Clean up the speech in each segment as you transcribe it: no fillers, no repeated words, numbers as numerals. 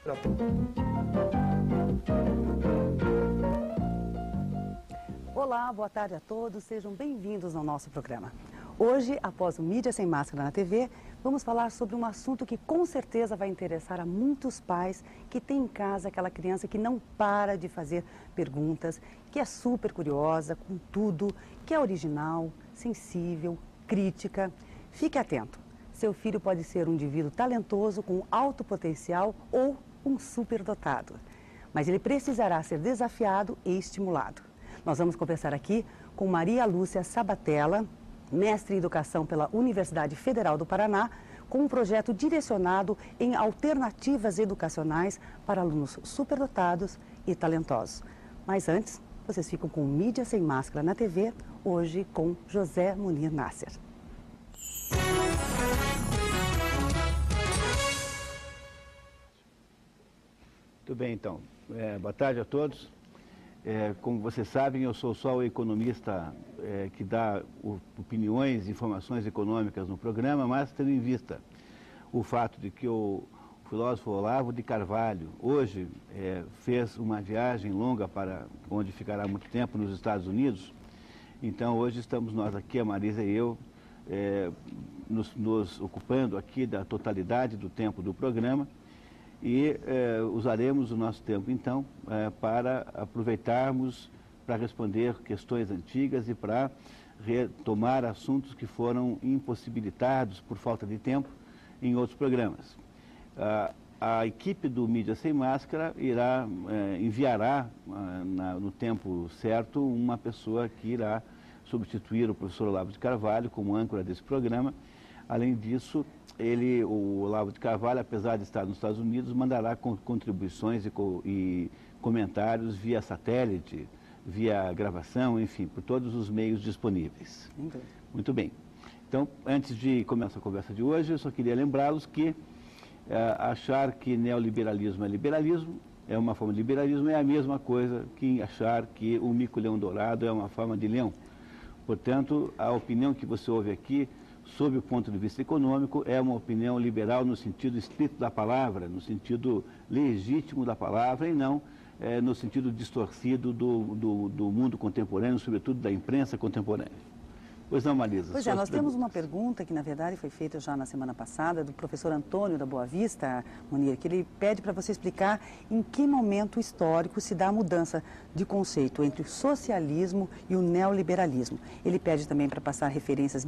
Pronto. Olá, boa tarde a todos, sejam bem-vindos ao nosso programa. Hoje, após o Mídia Sem Máscara na TV, vamos falar sobre um assunto que com certeza vai interessar a muitos pais que têm em casa aquela criança que não para de fazer perguntas, que é super curiosa com tudo, que é original, sensível, crítica. Fique atento, seu filho pode ser um indivíduo talentoso com alto potencial ou um superdotado, mas ele precisará ser desafiado e estimulado. Nós vamos conversar aqui com Maria Lúcia Sabatella, mestre em Educação pela Universidade Federal do Paraná, com um projeto direcionado em alternativas educacionais para alunos superdotados e talentosos. Mas antes, vocês ficam com Mídia Sem Máscara na TV, hoje com José Munir Nasser. Muito bem, então. Boa tarde a todos. Como vocês sabem, eu sou só o economista que dá opiniões e informações econômicas no programa, mas tendo em vista o fato de que o filósofo Olavo de Carvalho hoje fez uma viagem longa para onde ficará muito tempo, nos Estados Unidos. Então hoje estamos nós aqui, a Marisa e eu, nos ocupando aqui da totalidade do tempo do programa. E usaremos o nosso tempo, então, para aproveitarmos para responder questões antigas e para retomar assuntos que foram impossibilitados por falta de tempo em outros programas. A equipe do Mídia Sem Máscara enviará no tempo certo uma pessoa que irá substituir o professor Olavo de Carvalho como âncora desse programa. Além disso, o Olavo de Carvalho, apesar de estar nos Estados Unidos, mandará contribuições e comentários via satélite, via gravação, enfim, por todos os meios disponíveis. Muito bem. Então, antes de começar a conversa de hoje, eu só queria lembrá-los que achar que neoliberalismo é liberalismo, é uma forma de liberalismo, é a mesma coisa que achar que o mico-leão dourado é uma forma de leão. Portanto, a opinião que você ouve aqui, sob o ponto de vista econômico, é uma opinião liberal no sentido estrito da palavra, no sentido legítimo da palavra e não no sentido distorcido do mundo contemporâneo, sobretudo da imprensa contemporânea. Pois não, Marisa? Pois é, nós temos uma pergunta que, na verdade, foi feita já na semana passada, do professor Antônio da Boa Vista, Munir, que ele pede para você explicar em que momento histórico se dá a mudança de conceito entre o socialismo e o neoliberalismo. Ele pede também para passar referências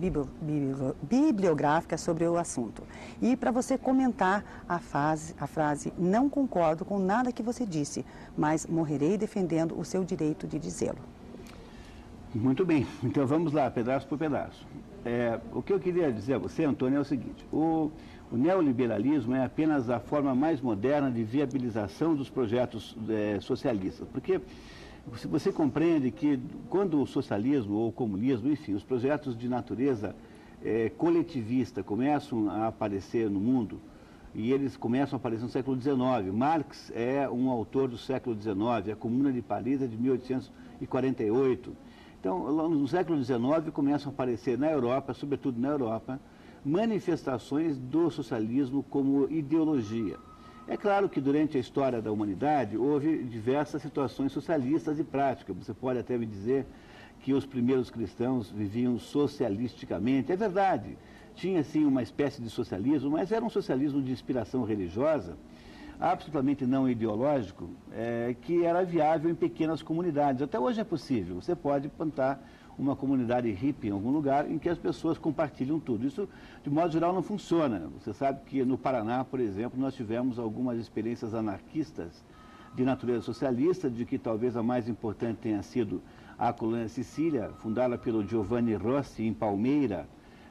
bibliográficas sobre o assunto. E para você comentar a frase, não concordo com nada que você disse, mas morrerei defendendo o seu direito de dizê-lo. Muito bem, então vamos lá, pedaço por pedaço. O que eu queria dizer a você, Antônio, é o seguinte: o neoliberalismo é apenas a forma mais moderna de viabilização dos projetos socialistas, porque você compreende que quando o socialismo ou o comunismo, enfim, os projetos de natureza coletivista começam a aparecer no mundo, e eles começam a aparecer no século XIX. Marx é um autor do século XIX, a Comuna de Paris é de 1848. Então, no século XIX, começam a aparecer na Europa, sobretudo na Europa, manifestações do socialismo como ideologia. É claro que durante a história da humanidade houve diversas situações socialistas e práticas. Você pode até me dizer que os primeiros cristãos viviam socialisticamente. É verdade, tinha sim uma espécie de socialismo, mas era um socialismo de inspiração religiosa, absolutamente não ideológico, que era viável em pequenas comunidades. Até hoje é possível. Você pode plantar uma comunidade hippie em algum lugar em que as pessoas compartilham tudo. Isso, de modo geral, não funciona. Você sabe que no Paraná, por exemplo, nós tivemos algumas experiências anarquistas de natureza socialista, de que talvez a mais importante tenha sido a colônia Sicília, fundada pelo Giovanni Rossi em Palmeira,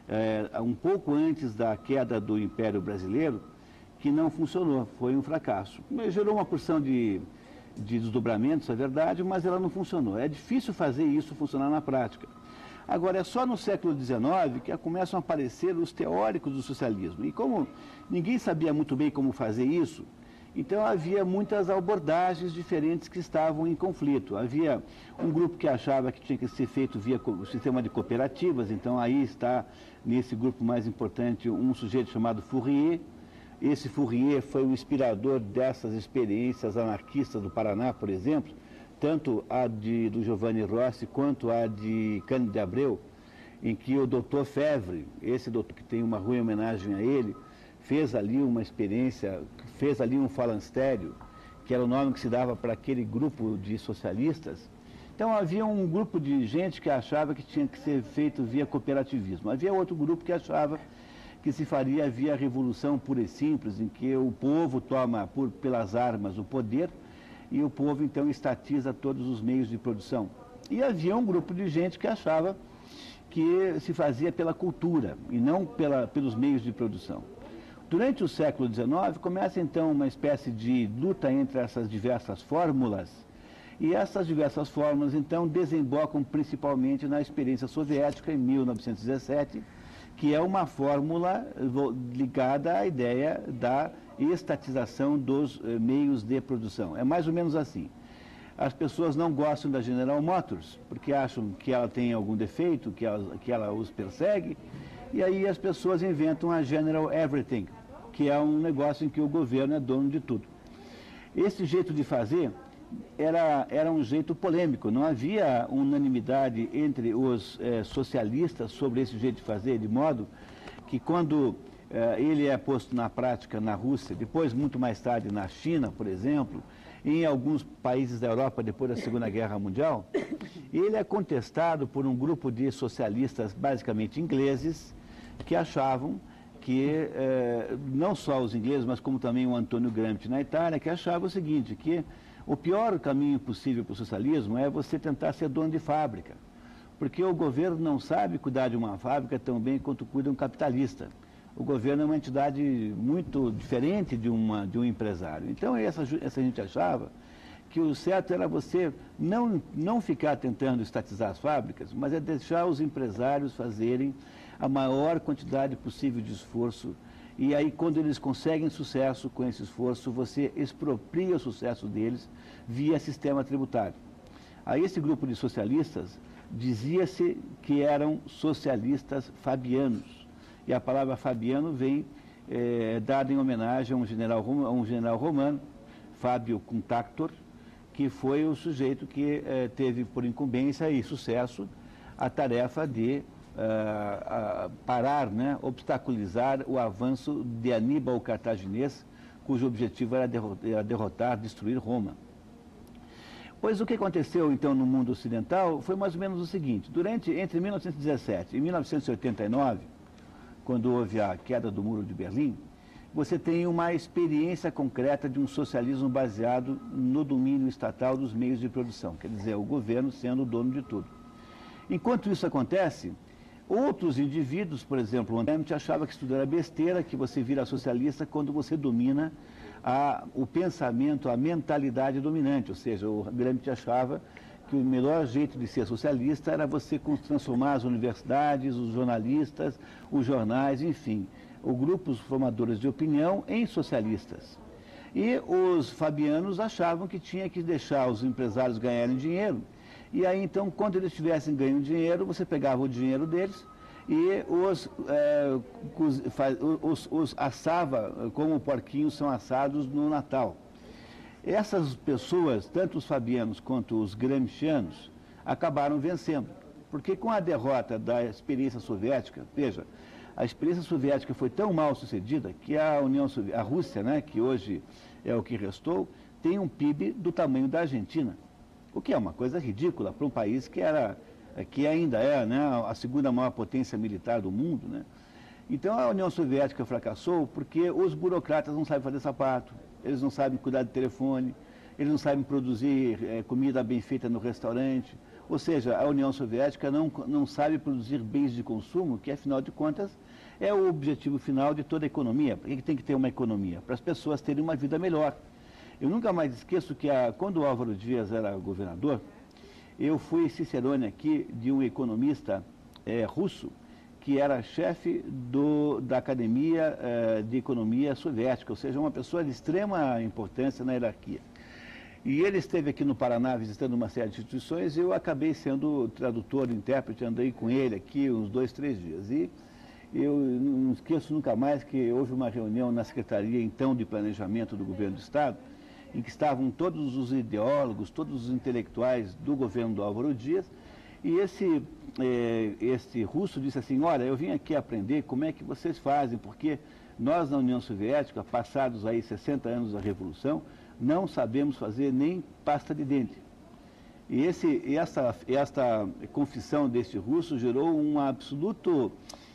um pouco antes da queda do Império Brasileiro, que não funcionou, foi um fracasso. Gerou uma porção de desdobramentos, é verdade, mas ela não funcionou. É difícil fazer isso funcionar na prática. Agora, é só no século XIX que começam a aparecer os teóricos do socialismo. E como ninguém sabia muito bem como fazer isso, então havia muitas abordagens diferentes que estavam em conflito. Havia um grupo que achava que tinha que ser feito via o sistema de cooperativas, então aí está, nesse grupo mais importante, um sujeito chamado Fourier, esse Fourier foi o inspirador dessas experiências anarquistas do Paraná, por exemplo, tanto a do Giovanni Rossi quanto a de Cândido de Abreu, em que o Dr. Fevre, esse doutor que tem uma rua em homenagem a ele, fez ali uma experiência, fez ali um falanstério, que era o nome que se dava para aquele grupo de socialistas. Então havia um grupo de gente que achava que tinha que ser feito via cooperativismo. Havia outro grupo que achava que se faria via revolução pura e simples, em que o povo toma pelas armas o poder e o povo então estatiza todos os meios de produção. E havia um grupo de gente que achava que se fazia pela cultura e não pelos meios de produção. Durante o século XIX começa então uma espécie de luta entre essas diversas fórmulas, e essas diversas fórmulas então desembocam principalmente na experiência soviética em 1917, que é uma fórmula ligada à ideia da estatização dos meios de produção. É mais ou menos assim. As pessoas não gostam da General Motors, porque acham que ela tem algum defeito, que ela os persegue, e aí as pessoas inventam a General Everything, que é um negócio em que o governo é dono de tudo. Esse jeito de fazer era um jeito polêmico, não havia unanimidade entre os socialistas sobre esse jeito de fazer, de modo que quando ele é posto na prática na Rússia, depois muito mais tarde na China, por exemplo, em alguns países da Europa depois da Segunda Guerra Mundial, ele é contestado por um grupo de socialistas basicamente ingleses que achavam que, não só os ingleses, mas como também o Antônio Gramsci na Itália, que achava o seguinte, que o pior caminho possível para o socialismo é você tentar ser dono de fábrica, porque o governo não sabe cuidar de uma fábrica tão bem quanto cuida um capitalista. O governo é uma entidade muito diferente de um empresário. Então, essa gente achava que o certo era você não ficar tentando estatizar as fábricas, mas é deixar os empresários fazerem a maior quantidade possível de esforço. E aí, quando eles conseguem sucesso com esse esforço, você expropria o sucesso deles via sistema tributário. A esse grupo de socialistas dizia-se que eram socialistas fabianos. E a palavra fabiano vem dada em homenagem a um general romano, Fábio Contactor, que foi o sujeito que teve por incumbência e sucesso a tarefa de parar, né, obstaculizar o avanço de Aníbal o Cartaginês, cujo objetivo era derrotar, destruir Roma. Pois o que aconteceu então no mundo ocidental foi mais ou menos o seguinte: entre 1917 e 1989, quando houve a queda do Muro de Berlim, você tem uma experiência concreta de um socialismo baseado no domínio estatal dos meios de produção, quer dizer, o governo sendo o dono de tudo. Enquanto isso acontece, outros indivíduos, por exemplo, o Gramsci achava que isso tudo era besteira, que você vira socialista quando você domina o pensamento, a mentalidade dominante, ou seja, o Gramsci achava que o melhor jeito de ser socialista era você transformar as universidades, os jornalistas, os jornais, enfim, os grupos formadores de opinião em socialistas. E os fabianos achavam que tinha que deixar os empresários ganharem dinheiro. E aí, então, quando eles tivessem ganho dinheiro, você pegava o dinheiro deles e os assava como porquinhos são assados no Natal. Essas pessoas, tanto os fabianos quanto os gramscianos, acabaram vencendo. Porque com a derrota da experiência soviética, veja, a experiência soviética foi tão mal sucedida que a Rússia, né, que hoje é o que restou, tem um PIB do tamanho da Argentina. O que é uma coisa ridícula para um país que ainda é, né, a segunda maior potência militar do mundo, né? Então a União Soviética fracassou porque os burocratas não sabem fazer sapato, eles não sabem cuidar de telefone, eles não sabem produzir comida bem feita no restaurante. Ou seja, a União Soviética não sabe produzir bens de consumo, que afinal de contas é o objetivo final de toda a economia. Por que tem que ter uma economia? Para as pessoas terem uma vida melhor. Eu nunca mais esqueço que quando o Álvaro Dias era governador, eu fui cicerone aqui de um economista russo, que era chefe da Academia de Economia Soviética, ou seja, uma pessoa de extrema importância na hierarquia. E ele esteve aqui no Paraná visitando uma série de instituições e eu acabei sendo tradutor, intérprete, andei com ele aqui uns 2, 3 dias. E Eu não esqueço nunca mais que houve uma reunião na Secretaria, então, de Planejamento do Governo do Estado, em que estavam todos os ideólogos, todos os intelectuais do governo do Álvaro Dias, e esse russo disse assim, olha, eu vim aqui aprender como é que vocês fazem, porque nós na União Soviética, passados aí 60 anos da Revolução, não sabemos fazer nem pasta de dente. E esta confissão deste russo gerou um absoluto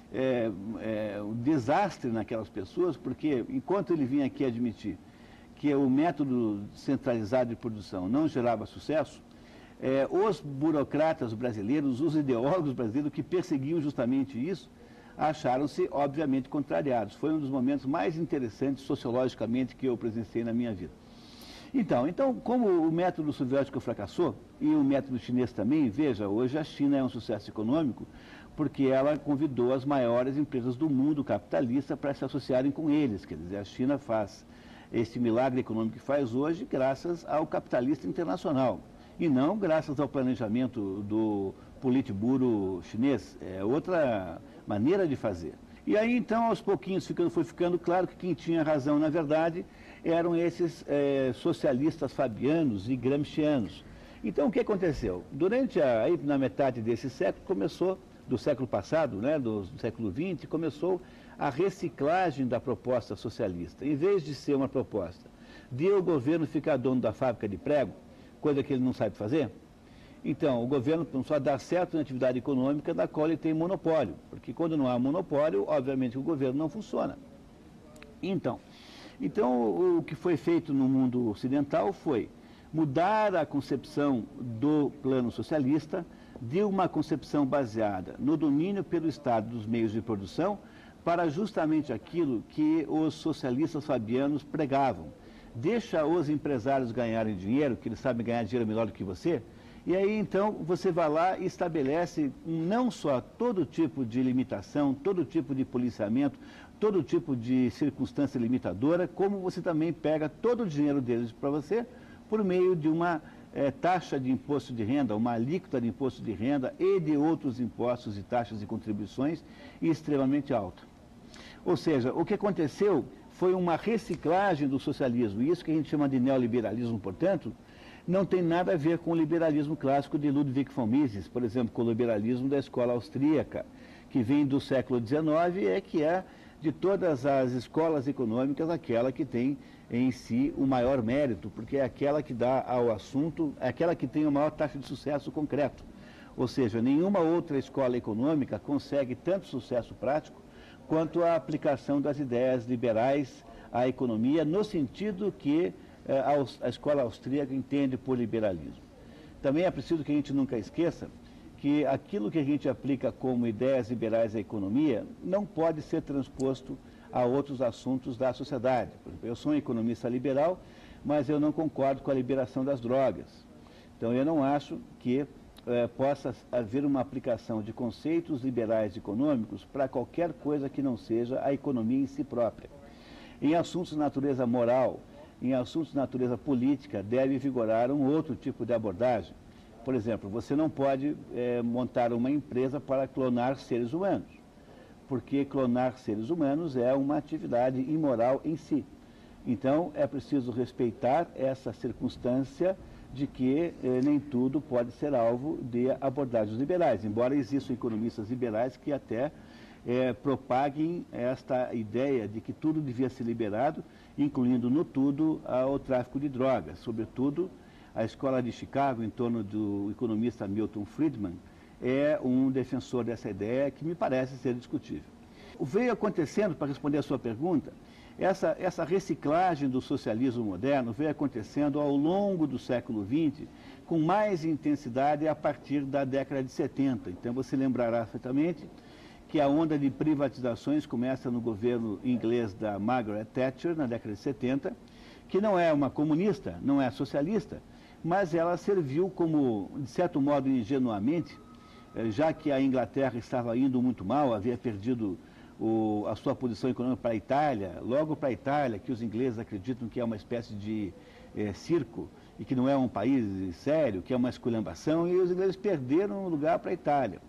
um desastre naquelas pessoas, porque enquanto ele vinha aqui admitir que o método centralizado de produção não gerava sucesso, os burocratas brasileiros, os ideólogos brasileiros que perseguiam justamente isso, acharam-se, obviamente, contrariados. Foi um dos momentos mais interessantes sociologicamente que eu presenciei na minha vida. Então, como o método soviético fracassou, e o método chinês também, veja, hoje a China é um sucesso econômico, porque ela convidou as maiores empresas do mundo capitalista para se associarem com eles. Quer dizer, a China faz esse milagre econômico que faz hoje graças ao capitalista internacional, e não graças ao planejamento do Politburo chinês. É outra maneira de fazer. E aí, então, aos pouquinhos foi ficando claro que quem tinha razão, na verdade, eram esses socialistas fabianos e gramscianos. Então, o que aconteceu? Aí, na metade desse século, do século passado, né, do século XX, começou a reciclagem da proposta socialista. Em vez de ser uma proposta de o governo ficar dono da fábrica de prego, coisa que ele não sabe fazer, então o governo só dá certo na atividade econômica da qual ele tem monopólio, porque quando não há monopólio, obviamente o governo não funciona. Então o que foi feito no mundo ocidental foi mudar a concepção do plano socialista de uma concepção baseada no domínio pelo Estado dos meios de produção para justamente aquilo que os socialistas fabianos pregavam. Deixa os empresários ganharem dinheiro, que eles sabem ganhar dinheiro melhor do que você, e aí então você vai lá e estabelece não só todo tipo de limitação, todo tipo de policiamento, todo tipo de circunstância limitadora, como você também pega todo o dinheiro deles para você por meio de uma taxa de imposto de renda, uma alíquota de imposto de renda e de outros impostos e taxas e contribuições extremamente alta. Ou seja, o que aconteceu foi uma reciclagem do socialismo, e isso que a gente chama de neoliberalismo, portanto, não tem nada a ver com o liberalismo clássico de Ludwig von Mises, por exemplo, com o liberalismo da escola austríaca, que vem do século XIX, que é de todas as escolas econômicas aquela que tem em si o maior mérito, porque é aquela que dá ao assunto, é aquela que tem a maior taxa de sucesso concreto. Ou seja, nenhuma outra escola econômica consegue tanto sucesso prático quanto a aplicação das ideias liberais à economia, no sentido que a escola austríaca entende por liberalismo. Também é preciso que a gente nunca esqueça que aquilo que a gente aplica como ideias liberais à economia não pode ser transposto a outros assuntos da sociedade. Por exemplo, eu sou um economista liberal, mas eu não concordo com a liberação das drogas. Então, eu não acho que possa haver uma aplicação de conceitos liberais econômicos para qualquer coisa que não seja a economia em si própria. Em assuntos de natureza moral, em assuntos de natureza política, deve vigorar um outro tipo de abordagem. Por exemplo, você não pode montar uma empresa para clonar seres humanos, porque clonar seres humanos é uma atividade imoral em si. Então, é preciso respeitar essa circunstância de que nem tudo pode ser alvo de abordagens liberais, embora existam economistas liberais que até propaguem esta ideia de que tudo devia ser liberado, incluindo no tudo o tráfico de drogas. Sobretudo, a escola de Chicago, em torno do economista Milton Friedman, é um defensor dessa ideia que me parece ser discutível. Veio acontecendo, para responder a sua pergunta, essa reciclagem do socialismo moderno veio acontecendo ao longo do século XX, com mais intensidade a partir da década de 70. Então, você lembrará perfeitamente que a onda de privatizações começa no governo inglês da Margaret Thatcher, na década de 70, que não é uma comunista, não é socialista, mas ela serviu como, de certo modo, ingenuamente, já que a Inglaterra estava indo muito mal, havia perdido a sua posição econômica para a Itália, logo para a Itália, que os ingleses acreditam que é uma espécie de circo e que não é um país sério, que é uma esculhambação, e os ingleses perderam o lugar para a Itália.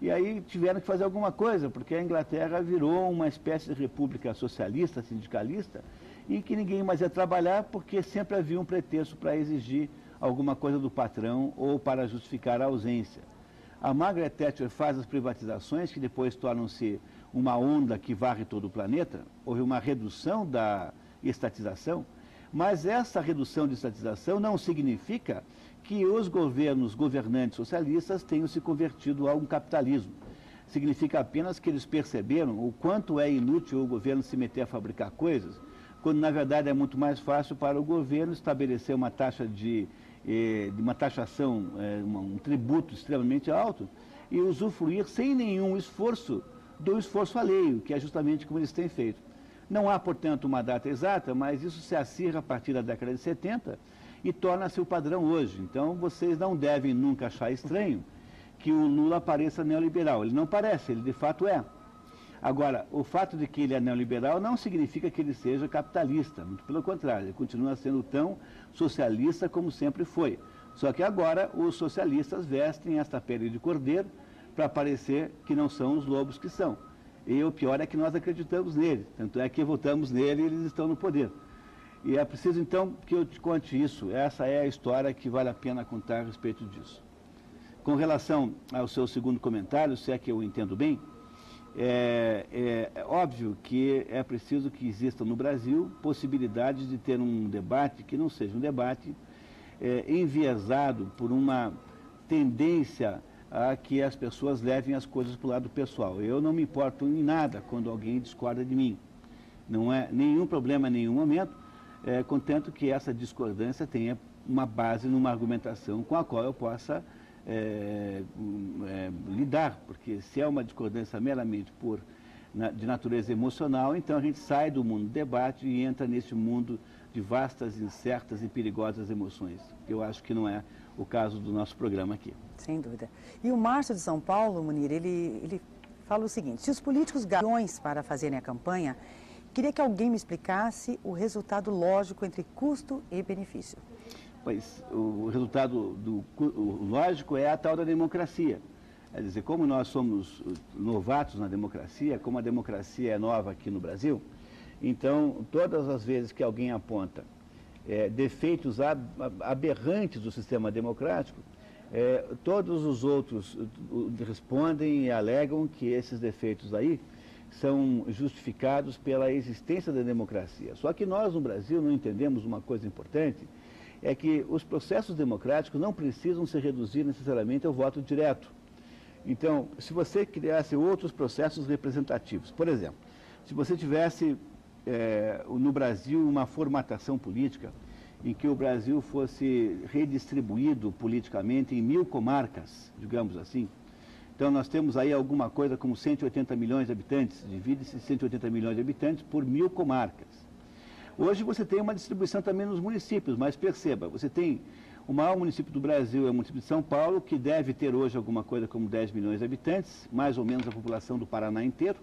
E aí tiveram que fazer alguma coisa, porque a Inglaterra virou uma espécie de república socialista, sindicalista, em que ninguém mais ia trabalhar porque sempre havia um pretexto para exigir alguma coisa do patrão ou para justificar a ausência. A Margaret Thatcher faz as privatizações, que depois tornam-se uma onda que varre todo o planeta. Houve uma redução da estatização, mas essa redução de estatização não significa que os governantes socialistas tenham se convertido a um capitalismo. Significa apenas que eles perceberam o quanto é inútil o governo se meter a fabricar coisas, quando na verdade é muito mais fácil para o governo estabelecer uma taxa de uma taxação, um tributo extremamente alto e usufruir sem nenhum esforço do esforço alheio, que é justamente como eles têm feito. Não há, portanto, uma data exata, mas isso se acirra a partir da década de 70 e torna-se o padrão hoje. Então, vocês não devem nunca achar estranho que o Lula pareça neoliberal. Ele não parece, ele de fato é. Agora, o fato de que ele é neoliberal não significa que ele seja capitalista, muito pelo contrário, ele continua sendo tão socialista como sempre foi. Só que agora os socialistas vestem esta pele de cordeiro para parecer que não são os lobos que são. E o pior é que nós acreditamos nele, tanto é que votamos nele e eles estão no poder. E é preciso então que eu te conte isso, essa é a história que vale a pena contar a respeito disso. Com relação ao seu segundo comentário, se é que eu entendo bem, é óbvio que é preciso que exista no Brasil possibilidades de ter um debate que não seja um debate enviesado por uma tendência a que as pessoas levem as coisas para o lado pessoal. Eu não me importo em nada quando alguém discorda de mim. Não é nenhum problema em nenhum momento, contanto que essa discordância tenha uma base numa argumentação com a qual eu possa lidar, porque se é uma discordância meramente de natureza emocional, então a gente sai do mundo do debate e entra nesse mundo de vastas, incertas e perigosas emoções. Eu acho que não é o caso do nosso programa aqui. Sem dúvida. E o Márcio de São Paulo, Munir, ele fala o seguinte: se os políticos ganham para fazerem a campanha, queria que alguém me explicasse o resultado lógico entre custo e benefício. Pois, o resultado lógico é a tal da democracia. É dizer, como nós somos novatos na democracia, como a democracia é nova aqui no Brasil, então, todas as vezes que alguém aponta defeitos aberrantes do sistema democrático, todos os outros respondem e alegam que esses defeitos aí são justificados pela existência da democracia. Só que nós, no Brasil, não entendemos uma coisa importante, é que os processos democráticos não precisam se reduzir necessariamente ao voto direto. Então, se você criasse outros processos representativos, por exemplo, se você tivesse no Brasil uma formatação política em que o Brasil fosse redistribuído politicamente em 1000 comarcas, digamos assim, então nós temos aí alguma coisa como 180 milhões de habitantes, divide-se 180 milhões de habitantes por 1000 comarcas. Hoje você tem uma distribuição também nos municípios, mas perceba, você tem o maior município do Brasil, é o município de São Paulo, que deve ter hoje alguma coisa como 10 milhões de habitantes, mais ou menos a população do Paraná inteiro.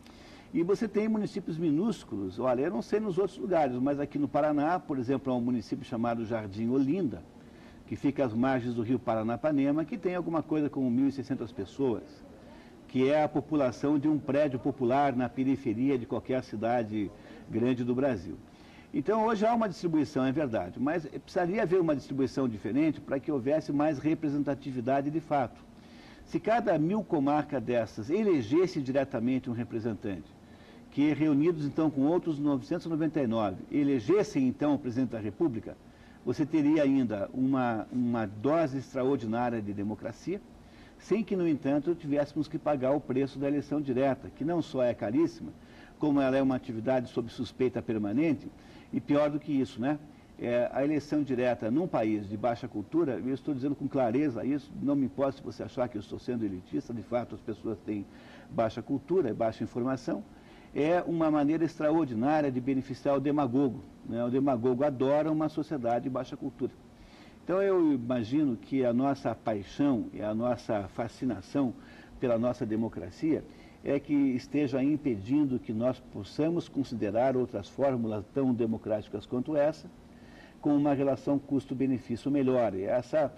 E você tem municípios minúsculos, olha, eu não sei nos outros lugares, mas aqui no Paraná, por exemplo, há um município chamado Jardim Olinda, que fica às margens do rio Paranapanema, que tem alguma coisa como 1.600 pessoas, que é a população de um prédio popular na periferia de qualquer cidade grande do Brasil. Então, hoje há uma distribuição, é verdade, mas precisaria haver uma distribuição diferente para que houvesse mais representatividade de fato. Se cada 1000 comarcas dessas elegesse diretamente um representante, que reunidos então com outros 999, elegessem então o presidente da República, você teria ainda uma dose extraordinária de democracia, sem que, no entanto, tivéssemos que pagar o preço da eleição direta, que não só é caríssima, como ela é uma atividade sob suspeita permanente, e pior do que isso, né? A eleição direta num país de baixa cultura, eu estou dizendo com clareza isso, não me importa se você achar que eu estou sendo elitista, de fato as pessoas têm baixa cultura e baixa informação, é uma maneira extraordinária de beneficiar o demagogo, né? O demagogo adora uma sociedade de baixa cultura. Então eu imagino que a nossa paixão e a nossa fascinação pela nossa democracia é que esteja impedindo que nós possamos considerar outras fórmulas tão democráticas quanto essa, com uma relação custo-benefício melhor. E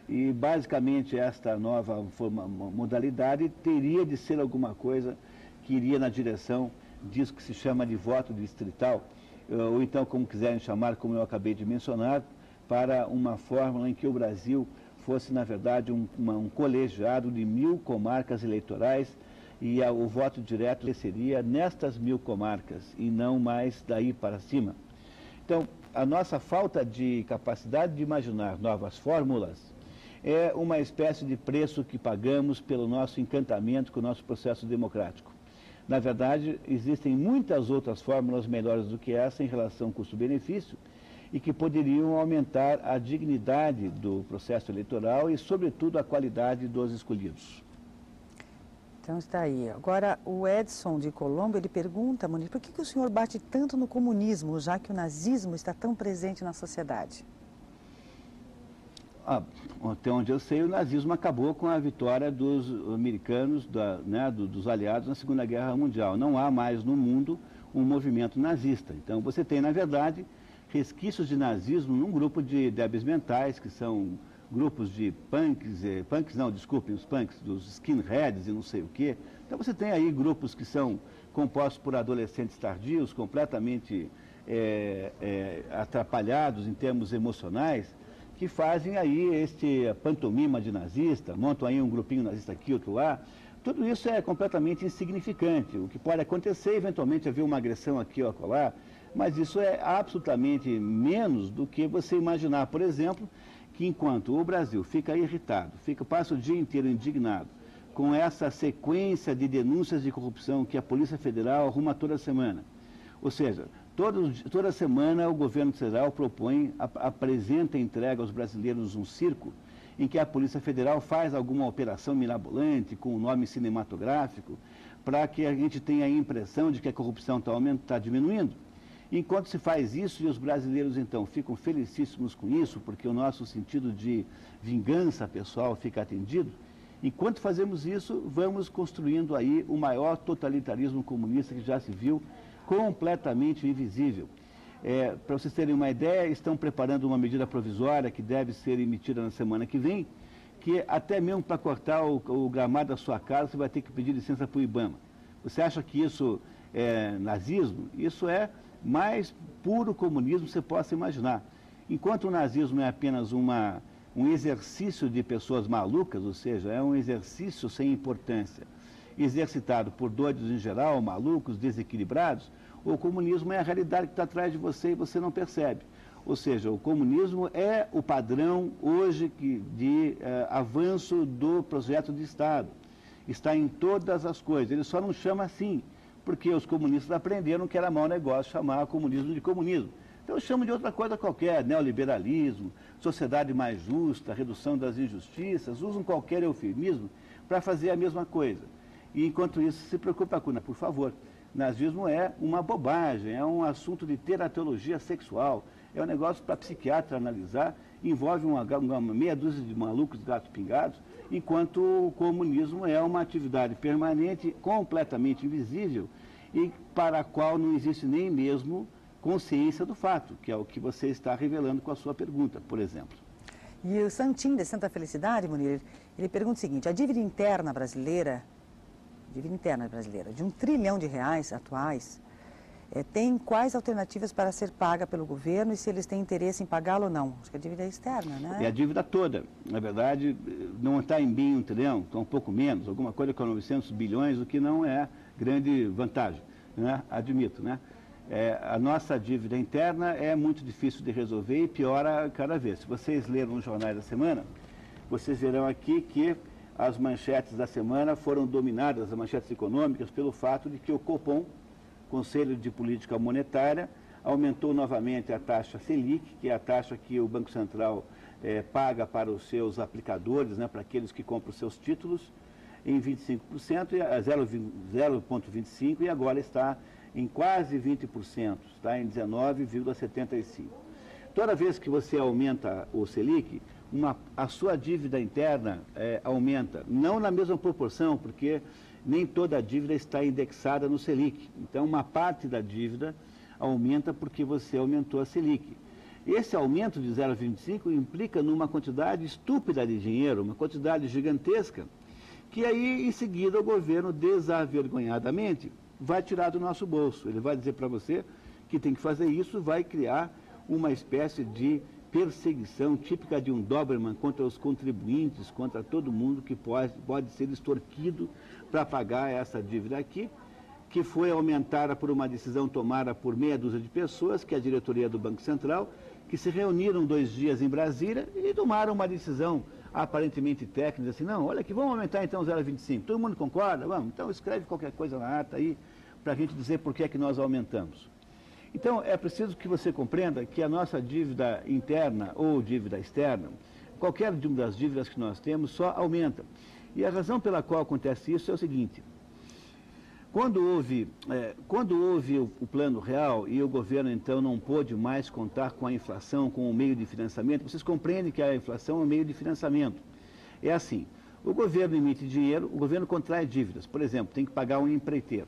E, basicamente, esta nova modalidade teria de ser alguma coisa que iria na direção disso que se chama de voto distrital, ou então, como quiserem chamar, como eu acabei de mencionar, para uma fórmula em que o Brasil fosse, na verdade, um colegiado de 1000 comarcas eleitorais e o voto direto seria nestas 1000 comarcas e não mais daí para cima. Então, a nossa falta de capacidade de imaginar novas fórmulas é uma espécie de preço que pagamos pelo nosso encantamento com o nosso processo democrático. Na verdade, existem muitas outras fórmulas melhores do que essa em relação custo-benefício e que poderiam aumentar a dignidade do processo eleitoral e, sobretudo, a qualidade dos escolhidos. Então está aí. Agora, o Edson de Colombo, ele pergunta, Munir, por que o senhor bate tanto no comunismo, já que o nazismo está tão presente na sociedade? Até onde eu sei, o nazismo acabou com a vitória dos americanos, dos aliados na Segunda Guerra Mundial. Não há mais no mundo um movimento nazista. Então, você tem, na verdade, resquícios de nazismo num grupo de débeis mentais, que são grupos de os punks, dos skinheads e não sei o quê. Então, você tem aí grupos que são compostos por adolescentes tardios, completamente atrapalhados em termos emocionais, que fazem aí pantomima de nazista, montam aí um grupinho nazista aqui, outro lá. Tudo isso é completamente insignificante. O que pode acontecer, eventualmente, haver uma agressão aqui ou acolá, mas isso é absolutamente menos do que você imaginar, por exemplo, que enquanto o Brasil fica irritado, passa o dia inteiro indignado com essa sequência de denúncias de corrupção que a Polícia Federal arruma toda semana, ou seja, toda semana o governo federal apresenta e entrega aos brasileiros um circo em que a Polícia Federal faz alguma operação mirabolante com um nome cinematográfico para que a gente tenha a impressão de que a corrupção está diminuindo. Enquanto se faz isso e os brasileiros, então, ficam felicíssimos com isso, porque o nosso sentido de vingança pessoal fica atendido, enquanto fazemos isso, vamos construindo aí o maior totalitarismo comunista que já se viu, completamente invisível. Para vocês terem uma ideia, estão preparando uma medida provisória que deve ser emitida na semana que vem, que até mesmo para cortar o gramado da sua casa, você vai ter que pedir licença para o IBAMA. Você acha que isso é nazismo? Isso é mais puro comunismo que você possa imaginar. Enquanto o nazismo é apenas um exercício de pessoas malucas, ou seja, é um exercício sem importância, exercitado por doidos em geral, malucos, desequilibrados, o comunismo é a realidade que está atrás de você e você não percebe. Ou seja, o comunismo é o padrão hoje de avanço do projeto de Estado. Está em todas as coisas. Ele só não chama assim, porque os comunistas aprenderam que era mau negócio chamar comunismo de comunismo. Então eu chamo de outra coisa qualquer, neoliberalismo, sociedade mais justa, redução das injustiças, usam qualquer eufemismo para fazer a mesma coisa. E enquanto isso, se preocupa com, por favor, nazismo é uma bobagem, é um assunto de teratologia sexual, é um negócio para psiquiatra analisar, envolve uma meia dúzia de malucos gatos pingados, enquanto o comunismo é uma atividade permanente, completamente invisível, e para a qual não existe nem mesmo consciência do fato, que é o que você está revelando com a sua pergunta, por exemplo. E o Santim de Santa Felicidade, Munir, ele pergunta o seguinte: a dívida interna brasileira de R$1 trilhão atuais, tem quais alternativas para ser paga pelo governo e se eles têm interesse em pagá-lo ou não? Acho que a dívida é externa, né? É a dívida toda. Na verdade, não está em bem 1 trilhão, está um pouco menos, alguma coisa com 900 bilhões, o que não é grande vantagem, né? Admito, né? A nossa dívida interna é muito difícil de resolver e piora cada vez. Se vocês leram os jornais da semana, vocês verão aqui que as manchetes da semana foram dominadas, as manchetes econômicas, pelo fato de que o Copom, Conselho de Política Monetária, aumentou novamente a taxa Selic, que é a taxa que o Banco Central paga para os seus aplicadores, né, para aqueles que compram os seus títulos, em 25%, 0,25%, e agora está em quase 20%, está em 19,75%. Toda vez que você aumenta o Selic, a sua dívida interna aumenta, não na mesma proporção, porque nem toda a dívida está indexada no Selic. Então, uma parte da dívida aumenta porque você aumentou a Selic. Esse aumento de 0,25 implica numa quantidade estúpida de dinheiro, uma quantidade gigantesca, que aí, em seguida, o governo, desavergonhadamente, vai tirar do nosso bolso. Ele vai dizer para você que tem que fazer isso, vai criar uma espécie de perseguição típica de um Doberman contra os contribuintes, contra todo mundo que pode ser extorquido para pagar essa dívida aqui, que foi aumentada por uma decisão tomada por meia dúzia de pessoas, que é a diretoria do Banco Central, que se reuniram 2 dias em Brasília e tomaram uma decisão aparentemente técnica, assim, não, olha aqui, vamos aumentar então 0,25, todo mundo concorda? Vamos, então escreve qualquer coisa na ata aí, para a gente dizer por que é que nós aumentamos. Então, é preciso que você compreenda que a nossa dívida interna ou dívida externa, qualquer das dívidas que nós temos, só aumenta. E a razão pela qual acontece isso é o seguinte: quando houve o Plano Real e o governo, então, não pôde mais contar com a inflação, com o meio de financiamento, vocês compreendem que a inflação é um meio de financiamento. É assim, o governo emite dinheiro, o governo contrai dívidas. Por exemplo, tem que pagar um empreiteiro.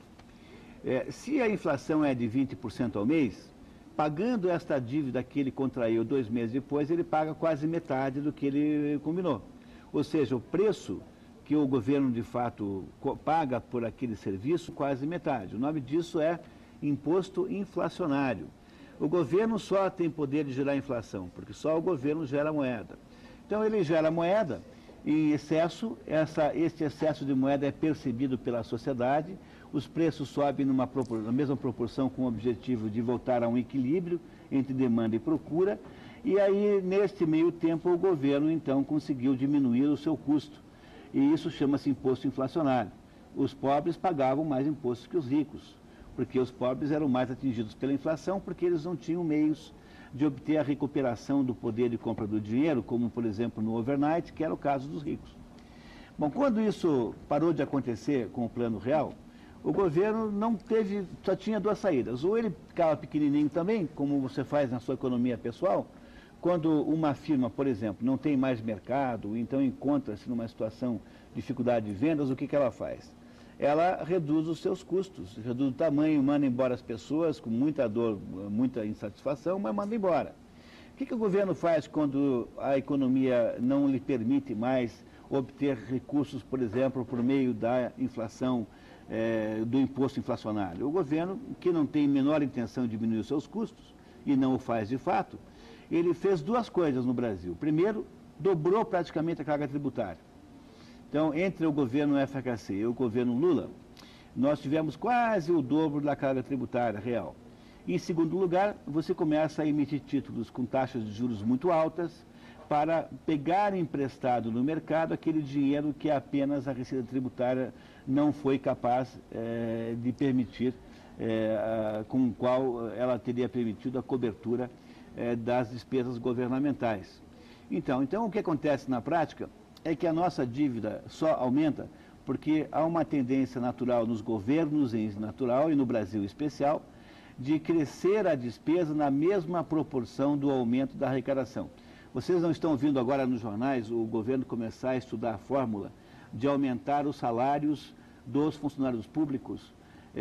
Se a inflação é de 20% ao mês, pagando esta dívida que ele contraiu 2 meses depois, ele paga quase metade do que ele combinou. Ou seja, o preço que o governo, de fato, paga por aquele serviço, quase metade. O nome disso é imposto inflacionário. O governo só tem poder de gerar inflação, porque só o governo gera moeda. Então, ele gera moeda em excesso, este excesso de moeda é percebido pela sociedade, os preços sobem na mesma proporção com o objetivo de voltar a um equilíbrio entre demanda e procura, e aí, neste meio tempo, o governo, então, conseguiu diminuir o seu custo. E isso chama-se imposto inflacionário. Os pobres pagavam mais impostos que os ricos, porque os pobres eram mais atingidos pela inflação, porque eles não tinham meios de obter a recuperação do poder de compra do dinheiro, como, por exemplo, no overnight, que era o caso dos ricos. Bom, quando isso parou de acontecer com o Plano Real, o governo só tinha 2 saídas. Ou ele ficava pequenininho também, como você faz na sua economia pessoal, quando uma firma, por exemplo, não tem mais mercado, então encontra-se numa situação de dificuldade de vendas, o que ela faz? Ela reduz os seus custos, reduz o tamanho, manda embora as pessoas com muita dor, muita insatisfação, mas manda embora. O que o governo faz quando a economia não lhe permite mais obter recursos, por exemplo, por meio da inflação, do imposto inflacionário? O governo, que não tem menor intenção de diminuir os seus custos, e não o faz de fato, ele fez 2 coisas no Brasil. Primeiro, dobrou praticamente a carga tributária. Então, entre o governo FHC e o governo Lula, nós tivemos quase o dobro da carga tributária real. Em segundo lugar, você começa a emitir títulos com taxas de juros muito altas para pegar emprestado no mercado aquele dinheiro que apenas a Receita Tributária não foi capaz de permitir, com o qual ela teria permitido a cobertura das despesas governamentais. Então, o que acontece na prática é que a nossa dívida só aumenta porque há uma tendência natural nos governos em natural e no Brasil em especial de crescer a despesa na mesma proporção do aumento da arrecadação. Vocês não estão vendo agora nos jornais o governo começar a estudar a fórmula de aumentar os salários dos funcionários públicos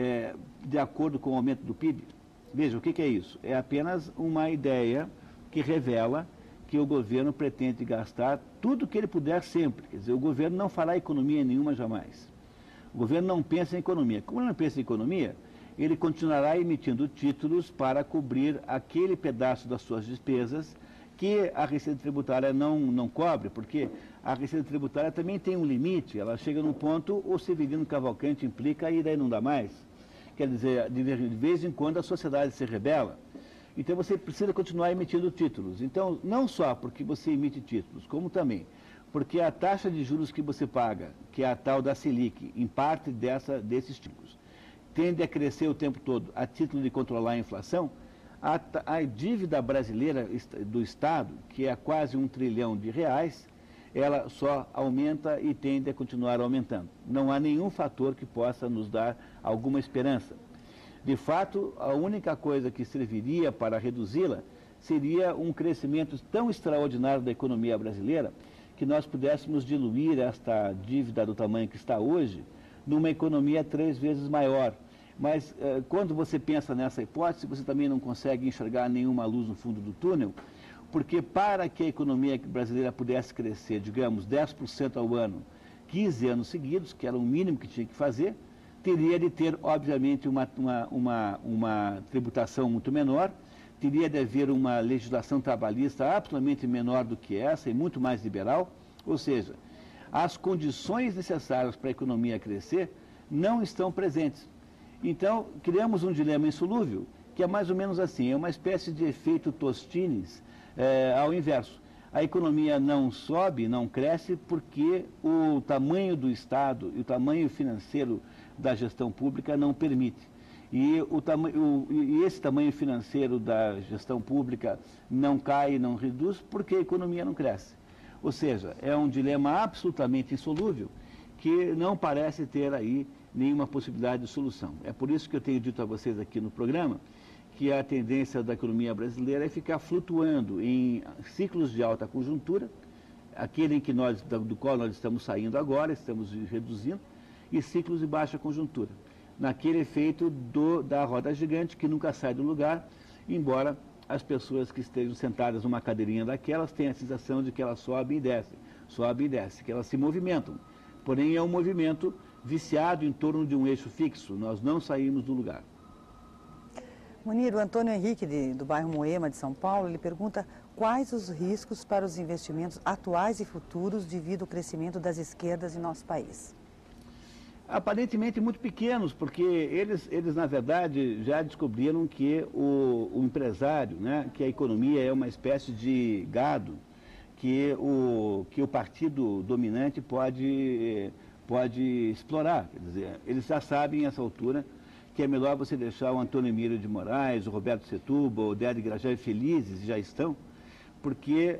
de acordo com o aumento do PIB? Veja, o que é isso? É apenas uma ideia que revela que o governo pretende gastar tudo o que ele puder sempre. Quer dizer, o governo não fará economia nenhuma jamais. O governo não pensa em economia. Como ele não pensa em economia, ele continuará emitindo títulos para cobrir aquele pedaço das suas despesas que a Receita Tributária não cobre, porque a Receita Tributária também tem um limite, ela chega num ponto, o Severino Cavalcante implica e daí não dá mais. Quer dizer, de vez em quando a sociedade se rebela. Então você precisa continuar emitindo títulos. Então, não só porque você emite títulos, como também porque a taxa de juros que você paga, que é a tal da Selic, em parte desses títulos, tende a crescer o tempo todo a título de controlar a inflação. A dívida brasileira do Estado, que é quase R$1 trilhão, ela só aumenta e tende a continuar aumentando. Não há nenhum fator que possa nos dar alguma esperança. De fato, a única coisa que serviria para reduzi-la seria um crescimento tão extraordinário da economia brasileira que nós pudéssemos diluir esta dívida do tamanho que está hoje numa economia 3 vezes maior. Mas quando você pensa nessa hipótese, você também não consegue enxergar nenhuma luz no fundo do túnel, porque para que a economia brasileira pudesse crescer, digamos, 10% ao ano, 15 anos seguidos, que era o mínimo que tinha que fazer, teria de ter, obviamente, uma tributação muito menor, teria de haver uma legislação trabalhista absolutamente menor do que essa e muito mais liberal, ou seja, as condições necessárias para a economia crescer não estão presentes. Então, criamos um dilema insolúvel, que é mais ou menos assim, é uma espécie de efeito Tostines ao inverso. A economia não sobe, não cresce, porque o tamanho do Estado e o tamanho financeiro da gestão pública não permite. E esse tamanho financeiro da gestão pública não cai, não reduz, porque a economia não cresce. Ou seja, é um dilema absolutamente insolúvel, que não parece ter aí nenhuma possibilidade de solução. É por isso que eu tenho dito a vocês aqui no programa que a tendência da economia brasileira é ficar flutuando em ciclos de alta conjuntura, aquele em que do qual nós estamos saindo agora, estamos reduzindo, e ciclos de baixa conjuntura, naquele efeito da roda gigante que nunca sai do lugar, embora as pessoas que estejam sentadas numa cadeirinha daquelas tenham a sensação de que elas sobem e descem, que elas se movimentam. Porém, é um movimento viciado em torno de um eixo fixo, nós não saímos do lugar. Munir, o Antônio Henrique, do bairro Moema, de São Paulo, ele pergunta quais os riscos para os investimentos atuais e futuros devido ao crescimento das esquerdas em nosso país. Aparentemente muito pequenos, porque eles na verdade, já descobriram que o empresário, né, que a economia é uma espécie de gado, que o partido dominante pode explorar. Quer dizer, eles já sabem, nessa altura, que é melhor você deixar o Antônio Emílio de Moraes, o Roberto Setúbal, o Décio Grajew felizes, já estão, porque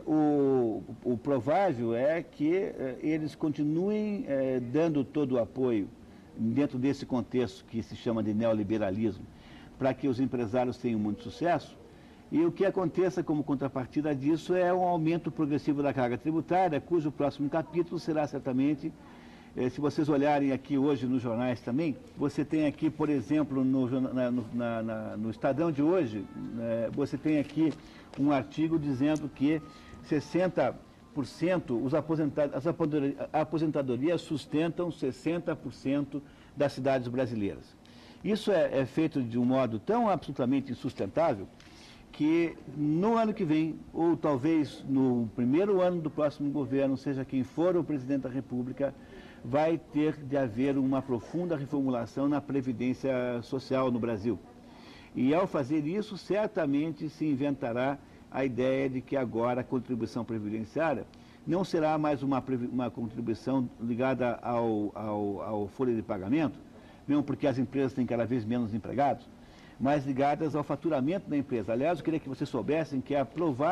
o provável é que eles continuem dando todo o apoio dentro desse contexto que se chama de neoliberalismo, para que os empresários tenham muito sucesso, e o que aconteça como contrapartida disso é um aumento progressivo da carga tributária, cujo próximo capítulo será certamente, se vocês olharem aqui hoje nos jornais também, você tem aqui, por exemplo, no Estadão de hoje, você tem aqui um artigo dizendo que 60% as aposentadorias sustentam 60% das cidades brasileiras. Isso é feito de um modo tão absolutamente insustentável que no ano que vem, ou talvez no primeiro ano do próximo governo, seja quem for o presidente da República, vai ter de haver uma profunda reformulação na Previdência Social no Brasil. E ao fazer isso, certamente se inventará a ideia de que agora a contribuição previdenciária não será mais uma contribuição ligada ao folha de pagamento, mesmo porque as empresas têm cada vez menos empregados, mas ligadas ao faturamento da empresa. Aliás, eu queria que vocês soubessem que o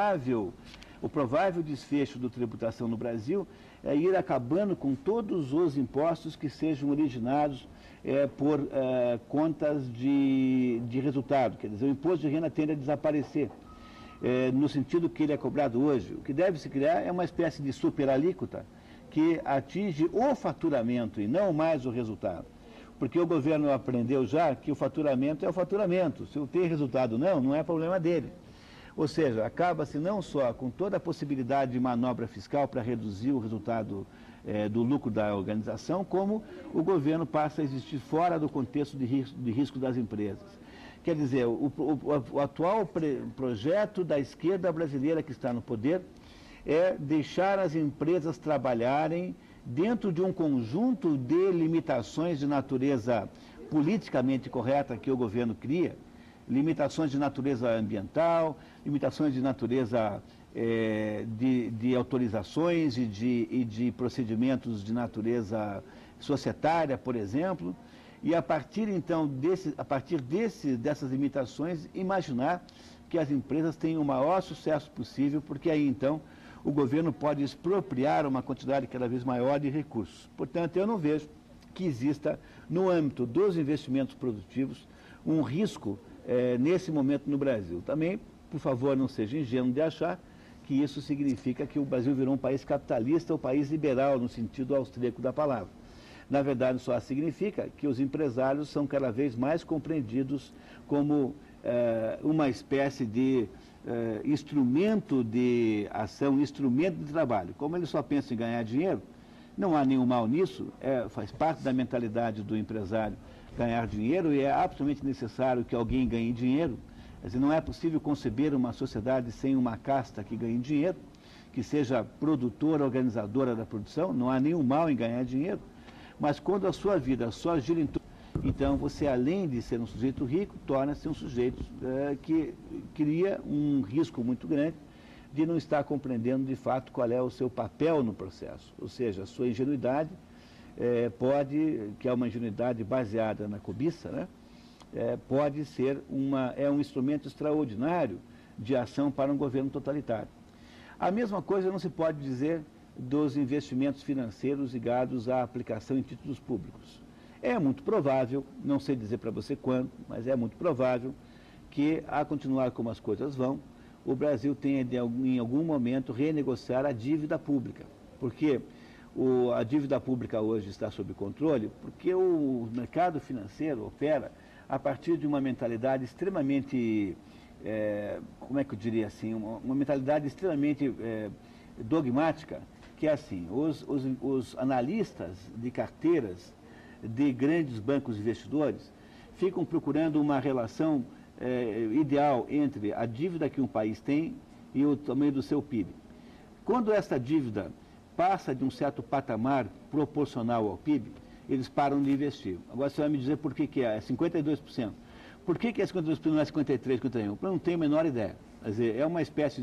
provável desfecho da tributação no Brasil é ir acabando com todos os impostos que sejam originados por contas de resultado. Quer dizer, o imposto de renda tende a desaparecer. No sentido que ele é cobrado hoje. O que deve se criar é uma espécie de superalíquota que atinge o faturamento e não mais o resultado. Porque o governo aprendeu já que o faturamento é o faturamento. Se tem resultado não é problema dele. Ou seja, acaba-se não só com toda a possibilidade de manobra fiscal para reduzir o resultado do lucro da organização, como o governo passa a existir fora do contexto de risco das empresas. Quer dizer, o atual projeto da esquerda brasileira que está no poder é deixar as empresas trabalharem dentro de um conjunto de limitações de natureza politicamente correta que o governo cria, limitações de natureza ambiental, limitações de natureza de autorizações e de procedimentos de natureza societária, por exemplo, e a partir então dessas limitações imaginar que as empresas tenham o maior sucesso possível, porque aí então o governo pode expropriar uma quantidade cada vez maior de recursos. Portanto, eu não vejo que exista no âmbito dos investimentos produtivos um risco nesse momento no Brasil. Também, por favor, não seja ingênuo de achar que isso significa que o Brasil virou um país capitalista ou país liberal no sentido austríaco da palavra. Na verdade, só significa que os empresários são cada vez mais compreendidos como uma espécie de instrumento de ação, instrumento de trabalho. Como eles só pensam em ganhar dinheiro, não há nenhum mal nisso, faz parte da mentalidade do empresário ganhar dinheiro e é absolutamente necessário que alguém ganhe dinheiro. Quer dizer, não é possível conceber uma sociedade sem uma casta que ganhe dinheiro, que seja produtora, organizadora da produção, não há nenhum mal em ganhar dinheiro, mas quando a sua vida só gira em torno, então você, além de ser um sujeito rico, torna-se um sujeito que cria um risco muito grande de não estar compreendendo de fato qual é o seu papel no processo, ou seja, a sua ingenuidade que é uma ingenuidade baseada na cobiça, né? Pode ser um instrumento extraordinário de ação para um governo totalitário. A mesma coisa não se pode dizer dos investimentos financeiros ligados à aplicação em títulos públicos. É muito provável, não sei dizer para você quando, mas é muito provável que, a continuar como as coisas vão, o Brasil tenha em algum momento renegociar a dívida pública. Porque a dívida pública hoje está sob controle, porque o mercado financeiro opera a partir de uma mentalidade extremamente, como é que eu diria assim, uma mentalidade extremamente dogmática, que é assim, os analistas de carteiras de grandes bancos investidores ficam procurando uma relação ideal entre a dívida que um país tem e o tamanho do seu PIB. Quando essa dívida passa de um certo patamar proporcional ao PIB, eles param de investir. Agora você vai me dizer por que é 52%. Por que é 52% não é 53%, 51%? Eu não tenho a menor ideia. Quer dizer, é uma espécie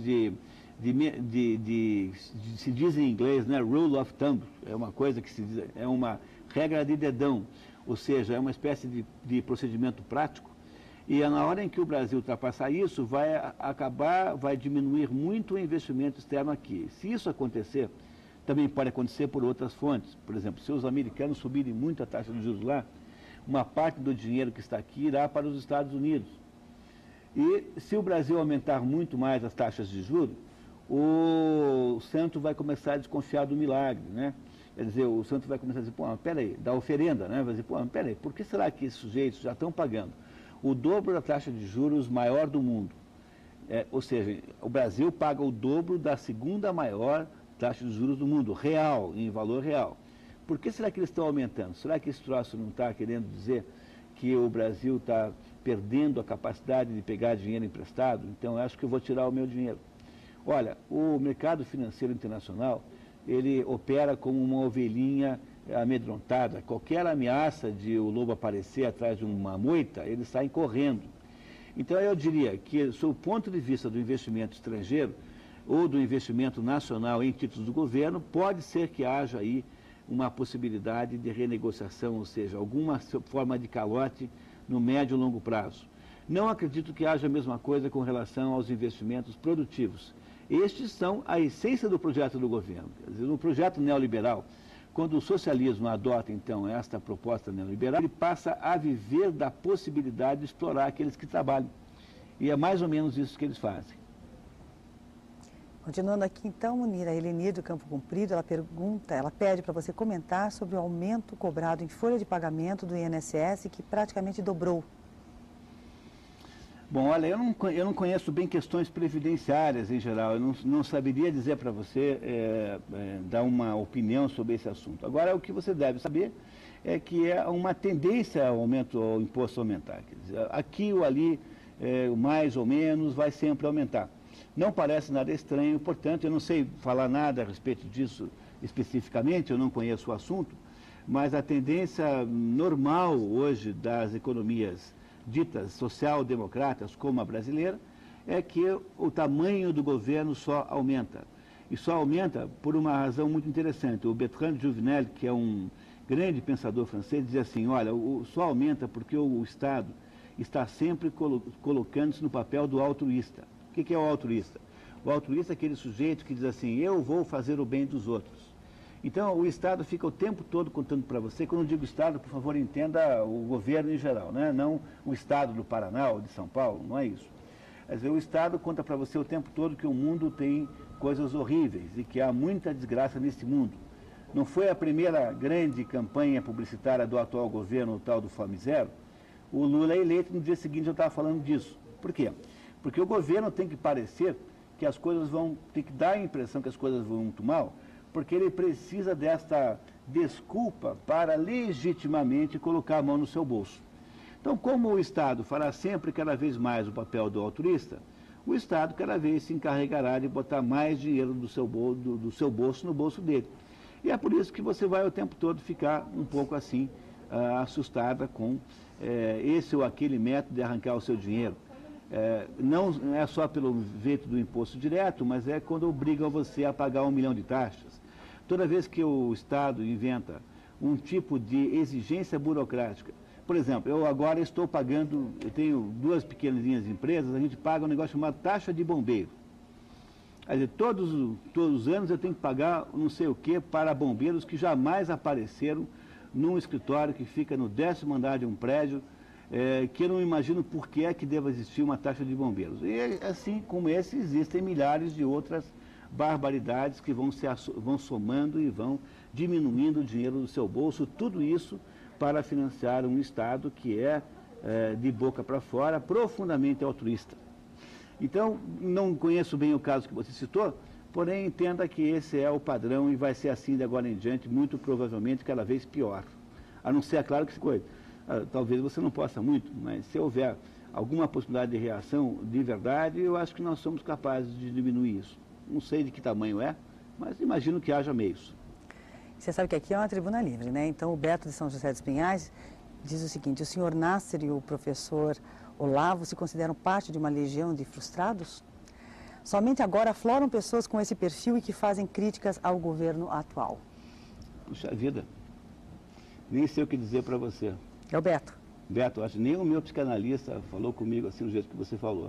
se diz em inglês, né, rule of thumb, é uma coisa que se diz, é uma regra de dedão, ou seja, é uma espécie de procedimento prático, e na hora em que o Brasil ultrapassar isso, vai diminuir muito o investimento externo aqui. Se isso acontecer, também pode acontecer por outras fontes. Por exemplo, se os americanos subirem muito a taxa de juros lá, uma parte do dinheiro que está aqui irá para os Estados Unidos. E se o Brasil aumentar muito mais as taxas de juros, o santo vai começar a desconfiar do milagre, né? Quer dizer, o santo vai começar a dizer, pô, mas peraí, da oferenda, né? Vai dizer, pô, mas peraí, por que será que esses sujeitos já estão pagando o dobro da taxa de juros maior do mundo? Ou seja, o Brasil paga o dobro da segunda maior taxa de juros do mundo, real, em valor real. Por que será que eles estão aumentando? Será que esse troço não está querendo dizer que o Brasil está perdendo a capacidade de pegar dinheiro emprestado? Então, eu acho que eu vou tirar o meu dinheiro. Olha, o mercado financeiro internacional, ele opera como uma ovelhinha amedrontada. Qualquer ameaça de o lobo aparecer atrás de uma moita, eles saem correndo. Então, eu diria que, sob o ponto de vista do investimento estrangeiro, ou do investimento nacional em títulos do governo, pode ser que haja aí uma possibilidade de renegociação, ou seja, alguma forma de calote no médio e longo prazo. Não acredito que haja a mesma coisa com relação aos investimentos produtivos. Estes são a essência do projeto do governo. Quer dizer, no projeto neoliberal, quando o socialismo adota, então, esta proposta neoliberal, ele passa a viver da possibilidade de explorar aqueles que trabalham. E é mais ou menos isso que eles fazem. Continuando aqui, então, Munira, a Elenir do Campo Comprido, ela pede para você comentar sobre o aumento cobrado em folha de pagamento do INSS, que praticamente dobrou. Bom, olha, eu não conheço bem questões previdenciárias em geral, eu não saberia dizer para você, dar uma opinião sobre esse assunto. Agora, o que você deve saber é que é uma tendência ao imposto aumentar. Quer dizer, aqui ou ali, mais ou menos, vai sempre aumentar. Não parece nada estranho, portanto, eu não sei falar nada a respeito disso especificamente, eu não conheço o assunto, mas a tendência normal hoje das economias ditas social-democratas, como a brasileira, é que o tamanho do governo só aumenta. E só aumenta por uma razão muito interessante. O Bertrand Juvenel, que é um grande pensador francês, diz assim, olha, só aumenta porque o Estado está sempre colocando-se no papel do altruísta. O que é o altruísta? O altruísta é aquele sujeito que diz assim, eu vou fazer o bem dos outros. Então, o Estado fica o tempo todo contando para você, quando eu digo Estado, por favor, entenda o governo em geral, né? Não o Estado do Paraná ou de São Paulo, não é isso. Quer dizer, o Estado conta para você o tempo todo que o mundo tem coisas horríveis e que há muita desgraça nesse mundo. Não foi a primeira grande campanha publicitária do atual governo, o tal do Fome Zero? O Lula é eleito, no dia seguinte eu estava falando disso. Por quê? Porque o governo tem que parecer que as coisas vão, tem que dar a impressão que as coisas vão muito mal, porque ele precisa desta desculpa para legitimamente colocar a mão no seu bolso. Então, como o Estado fará sempre cada vez mais o papel do altruísta, o Estado cada vez se encarregará de botar mais dinheiro do seu bolso no bolso dele. E é por isso que você vai o tempo todo ficar um pouco assim, assustada com esse ou aquele método de arrancar o seu dinheiro. Não é só pelo veto do imposto direto, mas é quando obrigam você a pagar 1 milhão de taxas. Toda vez que o Estado inventa um tipo de exigência burocrática, por exemplo, eu agora estou pagando, eu tenho 2 pequenas empresas, a gente paga um negócio chamado taxa de bombeiro. Quer dizer, todos os anos eu tenho que pagar não sei o que para bombeiros que jamais apareceram num escritório que fica no 10º andar de um prédio, que eu não imagino por que é que deva existir uma taxa de bombeiros. E assim como esse, existem milhares de outras barbaridades que vão somando e vão diminuindo o dinheiro do seu bolso, tudo isso para financiar um Estado que é, de boca para fora, profundamente altruísta. Então, não conheço bem o caso que você citou, porém entenda que esse é o padrão e vai ser assim de agora em diante, muito provavelmente cada vez pior. A não ser, é claro, que se coisa. Talvez você não possa muito, mas se houver alguma possibilidade de reação de verdade, eu acho que nós somos capazes de diminuir isso. Não sei de que tamanho é, mas imagino que haja meios. Você sabe que aqui é uma tribuna livre, né? Então o Beto de São José dos Pinhais diz o seguinte: o senhor Nasser e o professor Olavo se consideram parte de uma legião de frustrados? Somente agora afloram pessoas com esse perfil e que fazem críticas ao governo atual. Puxa vida, nem sei o que dizer para você. É o Beto. Beto, acho que nem o meu psicanalista falou comigo assim do jeito que você falou.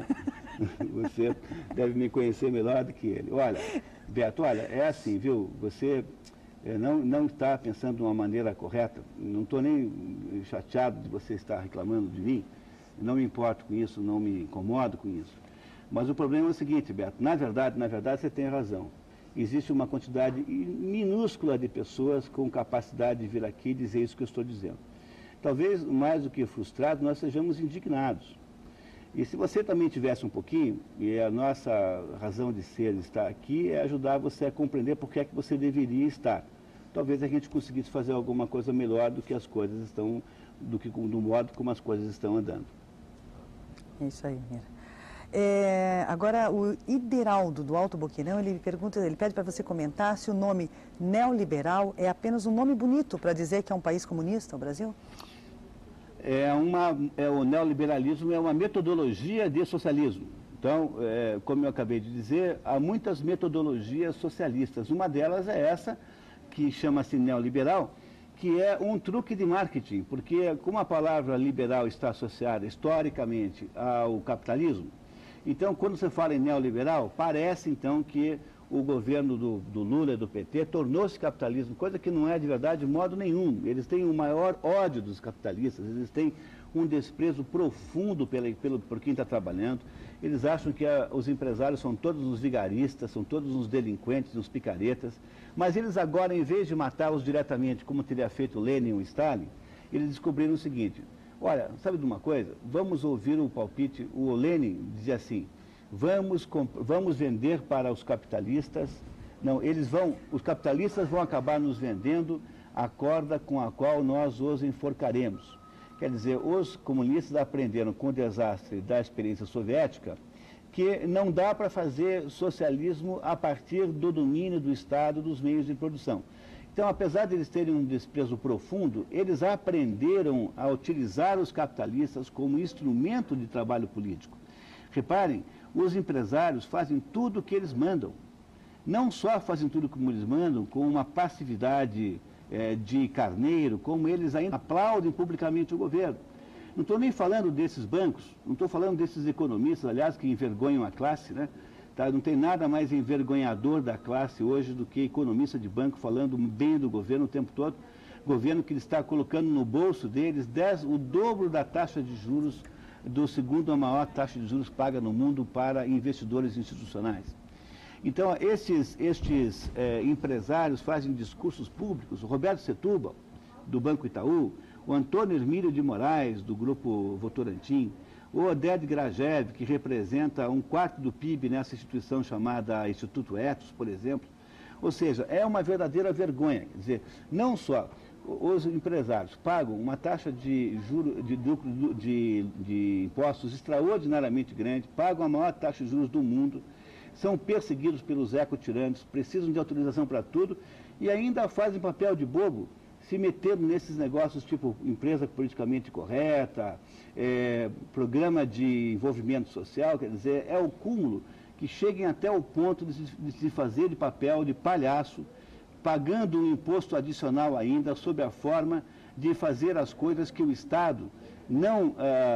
Você deve me conhecer melhor do que ele. Olha, Beto, olha, é assim, viu? Você não está pensando de uma maneira correta. Não estou nem chateado de você estar reclamando de mim. Não me importo com isso, não me incomodo com isso. Mas o problema é o seguinte, Beto, na verdade, você tem razão. Existe uma quantidade minúscula de pessoas com capacidade de vir aqui e dizer isso que eu estou dizendo. Talvez, mais do que frustrados, nós sejamos indignados. E se você também tivesse um pouquinho, e a nossa razão de ser, de estar aqui, é ajudar você a compreender por que é que você deveria estar. Talvez a gente conseguisse fazer alguma coisa melhor do que as coisas estão, do modo como as coisas estão andando. É isso aí, Mira. Agora, o Ideraldo, do Alto Boqueirão, ele pede para você comentar se o nome neoliberal é apenas um nome bonito para dizer que é um país comunista, o Brasil? O neoliberalismo é uma metodologia de socialismo. Então, como eu acabei de dizer, há muitas metodologias socialistas. Uma delas é essa, que chama-se neoliberal, que é um truque de marketing, porque como a palavra liberal está associada historicamente ao capitalismo, então quando você fala em neoliberal, parece então que o governo do Lula e do PT tornou-se capitalismo, coisa que não é de verdade de modo nenhum. Eles têm o maior ódio dos capitalistas, eles têm um desprezo profundo por quem está trabalhando. Eles acham que os empresários são todos uns vigaristas, são todos uns delinquentes, uns picaretas. Mas eles agora, em vez de matá-los diretamente, como teria feito Lenin ou Stalin, eles descobriram o seguinte: olha, sabe de uma coisa? Vamos ouvir o palpite. O Lenin dizia assim: vamos vender para os capitalistas. Não, os capitalistas vão acabar nos vendendo a corda com a qual nós os enforcaremos. Quer dizer, os comunistas aprenderam com o desastre da experiência soviética que não dá para fazer socialismo a partir do domínio do Estado dos meios de produção. Então, apesar de eles terem um desprezo profundo, eles aprenderam a utilizar os capitalistas como instrumento de trabalho político. Reparem, os empresários fazem tudo o que eles mandam. Não só fazem tudo como eles mandam, com uma passividade de carneiro, como eles ainda aplaudem publicamente o governo. Não estou nem falando desses bancos, não estou falando desses economistas, aliás, que envergonham a classe, né? Tá? Não tem nada mais envergonhador da classe hoje do que economista de banco falando bem do governo o tempo todo. Governo que está colocando no bolso deles o dobro da taxa de juros, do segundo a maior taxa de juros paga no mundo para investidores institucionais. Então, estes empresários fazem discursos públicos, o Roberto Setúbal, do Banco Itaú, o Antônio Hermílio de Moraes, do Grupo Votorantim, o Oded Grajew, que representa 1/4 do PIB nessa instituição chamada Instituto Etos, por exemplo. Ou seja, é uma verdadeira vergonha. Quer dizer, não só os empresários pagam uma taxa de impostos extraordinariamente grande, pagam a maior taxa de juros do mundo, são perseguidos pelos ecotiranos, precisam de autorização para tudo e ainda fazem papel de bobo, se metendo nesses negócios tipo empresa politicamente correta, programa de envolvimento social, quer dizer, é o cúmulo que cheguem até o ponto de se fazer de papel de palhaço, pagando um imposto adicional ainda, sob a forma de fazer as coisas que o Estado, não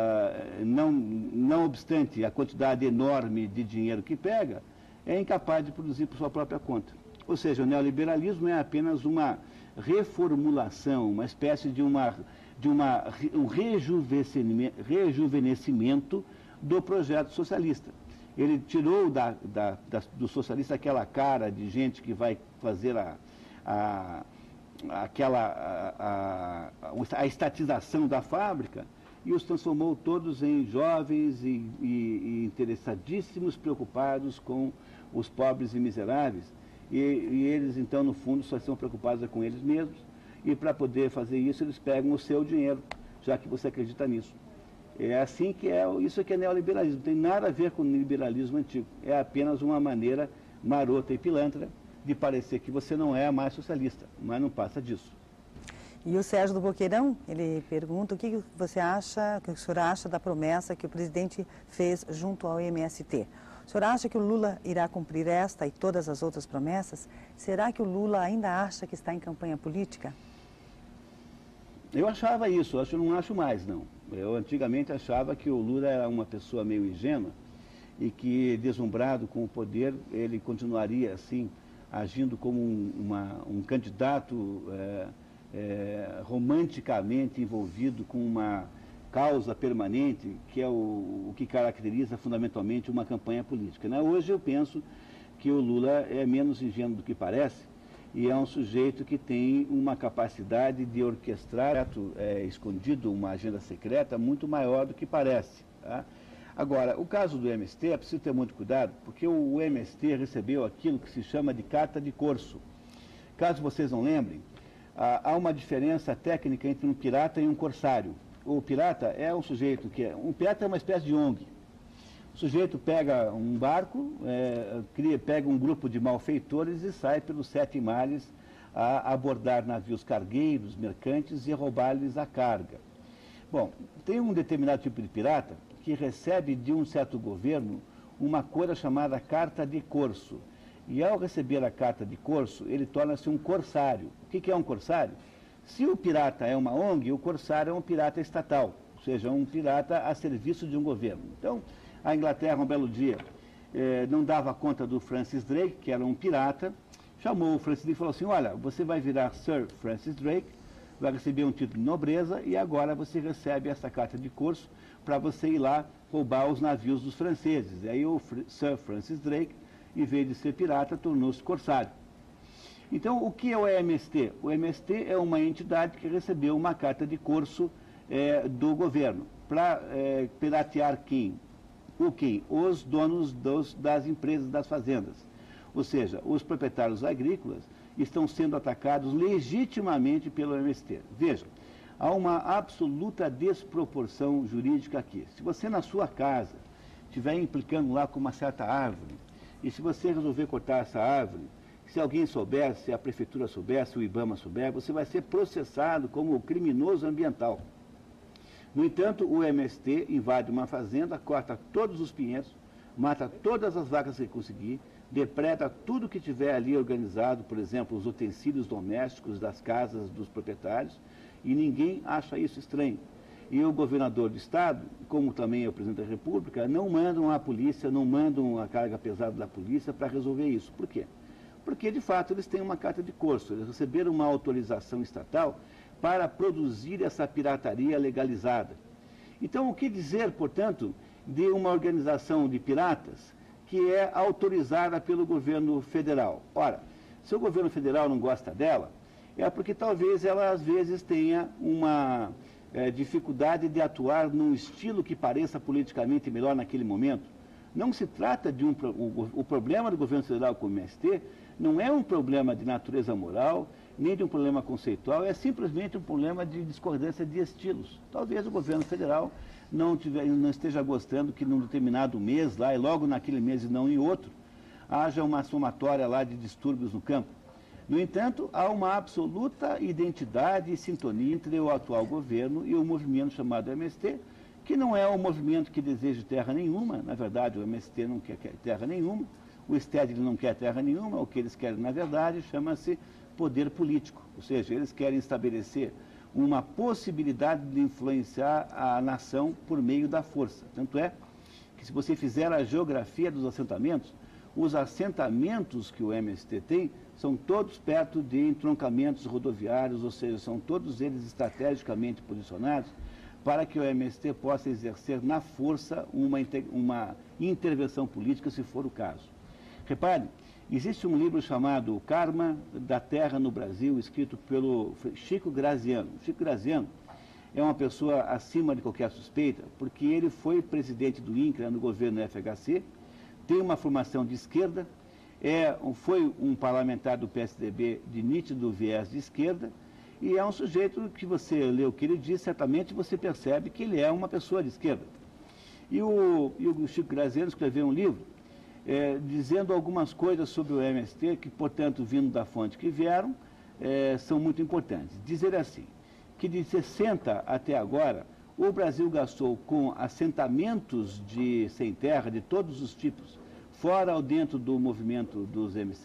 obstante a quantidade enorme de dinheiro que pega, é incapaz de produzir por sua própria conta. Ou seja, o neoliberalismo é apenas uma reformulação, uma espécie de um rejuvenescimento do projeto socialista. Ele tirou do socialista aquela cara de gente que vai fazer a estatização da fábrica e os transformou todos em jovens e interessadíssimos, preocupados com os pobres e miseráveis. E eles, então, no fundo, só estão preocupados com eles mesmos. E para poder fazer isso, eles pegam o seu dinheiro, já que você acredita nisso. É assim que isso que é neoliberalismo. Não tem nada a ver com o liberalismo antigo. É apenas uma maneira marota e pilantra de parecer que você não é mais socialista, mas não passa disso. E o Sérgio do Boqueirão, ele pergunta o que você acha, o que o senhor acha da promessa que o presidente fez junto ao MST. O senhor acha que o Lula irá cumprir esta e todas as outras promessas? Será que o Lula ainda acha que está em campanha política? Eu achava isso, não acho mais, não. Eu antigamente achava que o Lula era uma pessoa meio ingênua e que, deslumbrado com o poder, ele continuaria assim, agindo como um candidato romanticamente envolvido com uma causa permanente, que é o que caracteriza fundamentalmente uma campanha política, né? Hoje eu penso que o Lula é menos ingênuo do que parece e é um sujeito que tem uma capacidade de orquestrar escondido uma agenda secreta muito maior do que parece, tá? Agora, o caso do MST é preciso ter muito cuidado, porque o MST recebeu aquilo que se chama de carta de corso. Caso vocês não lembrem, há uma diferença técnica entre um pirata e um corsário. O pirata é um sujeito um pirata é uma espécie de ONG. O sujeito pega um barco, pega um grupo de malfeitores e sai pelos 7 mares a abordar navios cargueiros, mercantes e roubar-lhes a carga. Bom, tem um determinado tipo de pirata que recebe de um certo governo uma coisa chamada carta de corso. E ao receber a carta de corso, ele torna-se um corsário. O que é um corsário? Se o pirata é uma ONG, o corsário é um pirata estatal, ou seja, um pirata a serviço de um governo. Então, a Inglaterra, um belo dia, não dava conta do Francis Drake, que era um pirata, chamou o Francis Drake e falou assim: olha, você vai virar Sir Francis Drake, vai receber um título de nobreza e agora você recebe essa carta de corso para você ir lá roubar os navios dos franceses. E aí o Sir Francis Drake, em vez de ser pirata, tornou-se corsário. Então, o que é o MST? O MST é uma entidade que recebeu uma carta de corso do governo para piratear quem? Os donos das empresas, das fazendas. Ou seja, os proprietários agrícolas estão sendo atacados legitimamente pelo MST. Vejam, há uma absoluta desproporção jurídica aqui. Se você na sua casa estiver implicando lá com uma certa árvore, e se você resolver cortar essa árvore, se alguém souber, se a prefeitura souber, se o IBAMA souber, você vai ser processado como criminoso ambiental. No entanto, o MST invade uma fazenda, corta todos os pinheiros, mata todas as vacas que conseguir, depreda tudo que tiver ali organizado, por exemplo, os utensílios domésticos das casas dos proprietários, e ninguém acha isso estranho. E o governador do estado, como também é o presidente da República, não mandam a polícia, não mandam a carga pesada da polícia para resolver isso. Por quê? Porque, de fato, eles têm uma carta de corso, eles receberam uma autorização estatal para produzir essa pirataria legalizada. Então, o que dizer, portanto, de uma organização de piratas que é autorizada pelo governo federal. Ora, se o governo federal não gosta dela, é porque talvez ela às vezes tenha uma dificuldade de atuar num estilo que pareça politicamente melhor naquele momento. Não se trata de o problema do governo federal com o MST não é um problema de natureza moral, nem de um problema conceitual, é simplesmente um problema de discordância de estilos. Talvez o governo federal não esteja gostando que num determinado mês lá, e logo naquele mês e não em outro, haja uma somatória lá de distúrbios no campo. No entanto, há uma absoluta identidade e sintonia entre o atual governo e o movimento chamado MST, que não é um movimento que deseja terra nenhuma. Na verdade, o MST não quer terra nenhuma, o Stedley não quer terra nenhuma, o que eles querem, na verdade, chama-se poder político, ou seja, eles querem estabelecer uma possibilidade de influenciar a nação por meio da força. Tanto é que, se você fizer a geografia dos assentamentos, os assentamentos que o MST tem são todos perto de entroncamentos rodoviários, ou seja, são todos eles estrategicamente posicionados para que o MST possa exercer na força uma intervenção política, se for o caso. Repare, existe um livro chamado O Karma da Terra no Brasil, escrito pelo Chico Graziano. Chico Graziano é uma pessoa acima de qualquer suspeita, porque ele foi presidente do INCRA no governo FHC, tem uma formação de esquerda, foi um parlamentar do PSDB de nítido viés de esquerda, e é um sujeito que você lê o que ele diz, certamente você percebe que ele é uma pessoa de esquerda. E o Chico Graziano escreveu um livro dizendo algumas coisas sobre o MST, que, portanto, vindo da fonte que vieram, são muito importantes. Dizer assim, que de 60 até agora, o Brasil gastou com assentamentos sem terra, de todos os tipos, fora ou dentro do movimento do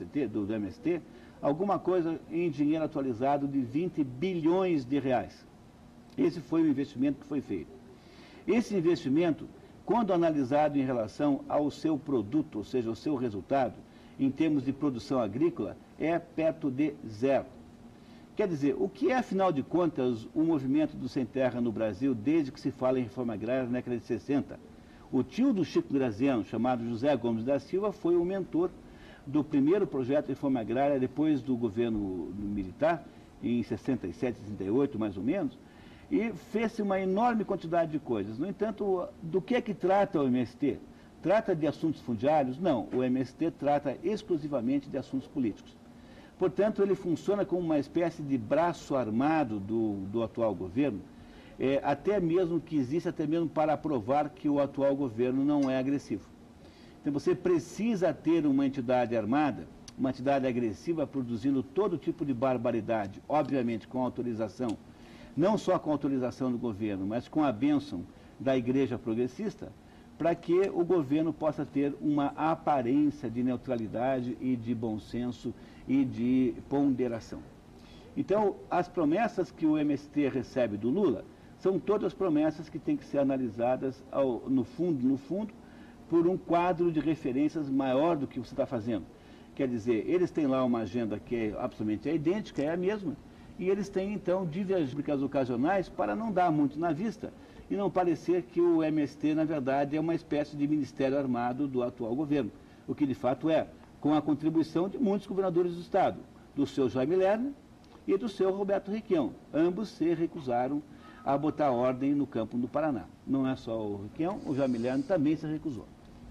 MST, alguma coisa em dinheiro atualizado de 20 bilhões de reais. Esse foi o investimento que foi feito. Esse investimento, quando analisado em relação ao seu produto, ou seja, ao seu resultado, em termos de produção agrícola, é perto de zero. Quer dizer, o que é, afinal de contas, o movimento do sem terra no Brasil desde que se fala em reforma agrária na década de 60? O tio do Chico Graziano, chamado José Gomes da Silva, foi o mentor do primeiro projeto de reforma agrária depois do governo militar, em 67, 68, mais ou menos, e fez-se uma enorme quantidade de coisas. No entanto, do que é que trata o MST? Trata de assuntos fundiários? Não, o MST trata exclusivamente de assuntos políticos. Portanto, ele funciona como uma espécie de braço armado do atual governo, até mesmo que existe, até mesmo para provar que o atual governo não é agressivo. Então, você precisa ter uma entidade armada, uma entidade agressiva, produzindo todo tipo de barbaridade, obviamente com autorização, não só com a autorização do governo, mas com a bênção da Igreja Progressista, para que o governo possa ter uma aparência de neutralidade e de bom senso e de ponderação. Então, as promessas que o MST recebe do Lula são todas promessas que têm que ser analisadas no fundo, por um quadro de referências maior do que você está fazendo. Quer dizer, eles têm lá uma agenda que é absolutamente idêntica, é a mesma, e eles têm, então, divergências ocasionais para não dar muito na vista e não parecer que o MST, na verdade, é uma espécie de ministério armado do atual governo, o que de fato é, com a contribuição de muitos governadores do Estado, do seu Jaime Lerner e do seu Roberto Requião. Ambos se recusaram a botar ordem no campo do Paraná. Não é só o Requião, o Jaime Lerner também se recusou.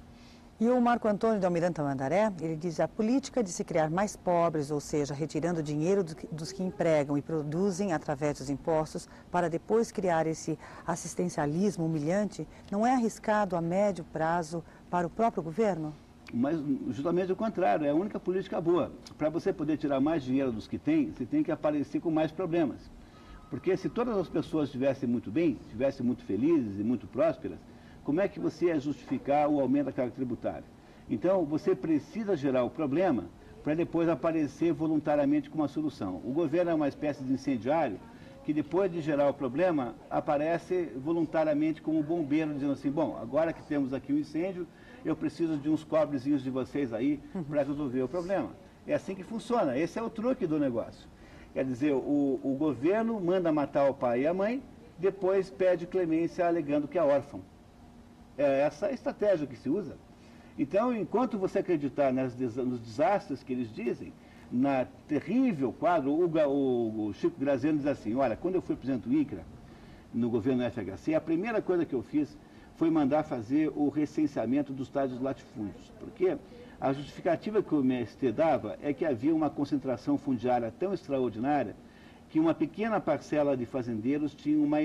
E o Marco Antônio de Almirante Tamandaré, ele diz: a política de se criar mais pobres, ou seja, retirando dinheiro dos que empregam e produzem através dos impostos, para depois criar esse assistencialismo humilhante, não é arriscado a médio prazo para o próprio governo? Mas justamente o contrário, é a única política boa. Para você poder tirar mais dinheiro dos que tem, você tem que aparecer com mais problemas. Porque se todas as pessoas estivessem muito bem, estivessem muito felizes e muito prósperas, como é que você ia justificar o aumento da carga tributária? Então, você precisa gerar o problema para depois aparecer voluntariamente com uma solução. O governo é uma espécie de incendiário que, depois de gerar o problema, aparece voluntariamente como bombeiro, dizendo assim: bom, agora que temos aqui um incêndio, eu preciso de uns cobrezinhos de vocês aí para resolver o problema. É assim que funciona, esse é o truque do negócio. Quer dizer, o governo manda matar o pai e a mãe, depois pede clemência alegando que é órfão. É essa a estratégia que se usa. Então, enquanto você acreditar nos desastres que eles dizem, na terrível quadro, o Chico Graziano diz assim, olha, quando eu fui presidente do INCRA, no governo FHC, a primeira coisa que eu fiz foi mandar fazer o recenseamento dos tais dos latifúndios, porque a justificativa que o MST dava é que havia uma concentração fundiária tão extraordinária que uma pequena parcela de fazendeiros tinha um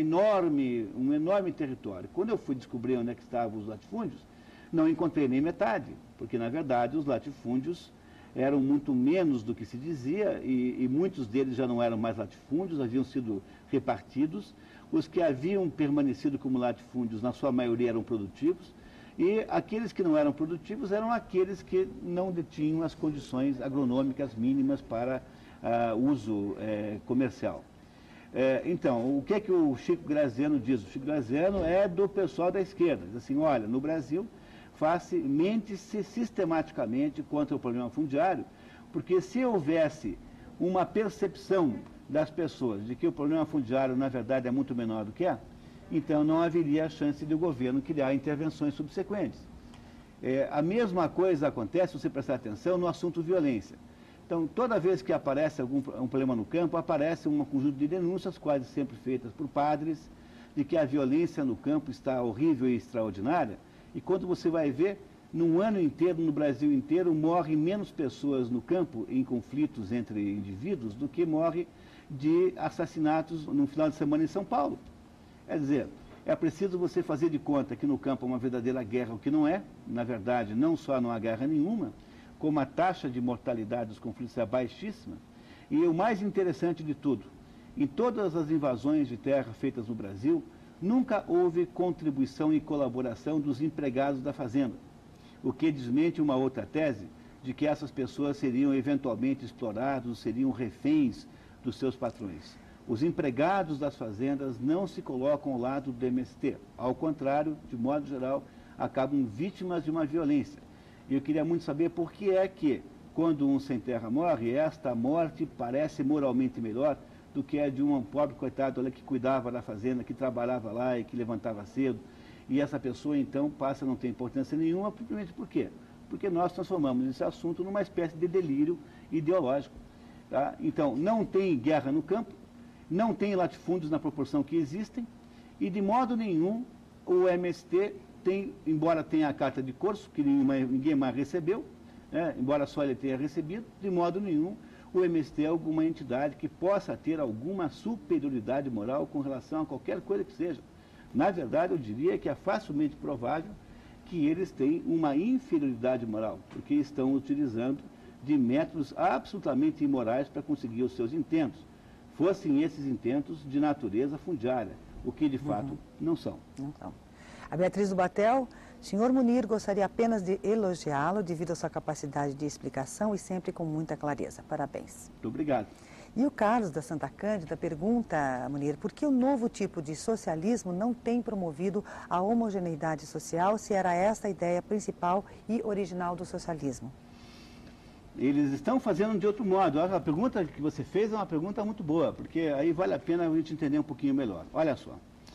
enorme território. Quando eu fui descobrir onde é que estavam os latifúndios, não encontrei nem metade, porque, na verdade, os latifúndios eram muito menos do que se dizia e muitos deles já não eram mais latifúndios, haviam sido repartidos. Os que haviam permanecido como latifúndios, na sua maioria, eram produtivos, e aqueles que não eram produtivos eram aqueles que não detinham as condições agronômicas mínimas para uso comercial. Então, o que é que o Chico Graziano diz? O Chico Graziano é do pessoal da esquerda. Diz assim, olha, no Brasil, mente-se sistematicamente contra o problema fundiário, porque se houvesse uma percepção das pessoas de que o problema fundiário, na verdade, é muito menor do que é, então não haveria a chance de o governo criar intervenções subsequentes. A mesma coisa acontece, se você prestar atenção, no assunto violência. Então, toda vez que aparece um problema no campo, aparece um conjunto de denúncias, quase sempre feitas por padres, de que a violência no campo está horrível e extraordinária, e quando você vai ver, num ano inteiro, no Brasil inteiro, morrem menos pessoas no campo, em conflitos entre indivíduos, do que morre de assassinatos no final de semana em São Paulo. Quer dizer, é preciso você fazer de conta que no campo é uma verdadeira guerra, o que não é. Na verdade, não só não há guerra nenhuma, como a taxa de mortalidade dos conflitos é baixíssima. E o mais interessante de tudo, em todas as invasões de terra feitas no Brasil, nunca houve contribuição e colaboração dos empregados da fazenda, o que desmente uma outra tese de que essas pessoas seriam eventualmente explorados, seriam reféns dos seus patrões. Os empregados das fazendas não se colocam ao lado do MST. Ao contrário, de modo geral, acabam vítimas de uma violência. E eu queria muito saber por que é que, quando um sem terra morre, esta morte parece moralmente melhor do que a de um pobre coitado que cuidava da fazenda, que trabalhava lá e que levantava cedo. E essa pessoa, então, passa a não ter importância nenhuma, simplesmente por quê? Porque nós transformamos esse assunto numa espécie de delírio ideológico. Tá? Então, não tem guerra no campo, não tem latifúndios na proporção que existem, e de modo nenhum o MST tem, embora tenha a carta de Corso, que ninguém mais recebeu, né, embora só ele tenha recebido, de modo nenhum o MST é alguma entidade que possa ter alguma superioridade moral com relação a qualquer coisa que seja. Na verdade, eu diria que é facilmente provável que eles têm uma inferioridade moral, porque estão utilizando de métodos absolutamente imorais para conseguir os seus intentos, fossem esses intentos de natureza fundiária, o que de fato não são. Então, a Beatriz do Batel, senhor Munir, gostaria apenas de elogiá-lo devido à sua capacidade de explicação e sempre com muita clareza. Parabéns. Muito obrigado. E o Carlos da Santa Cândida pergunta, Munir, por que o novo tipo de socialismo não tem promovido a homogeneidade social, se era esta a ideia principal e original do socialismo? Eles estão fazendo de outro modo. A pergunta que você fez é uma pergunta muito boa, porque aí vale a pena a gente entender um pouquinho melhor. Olha só,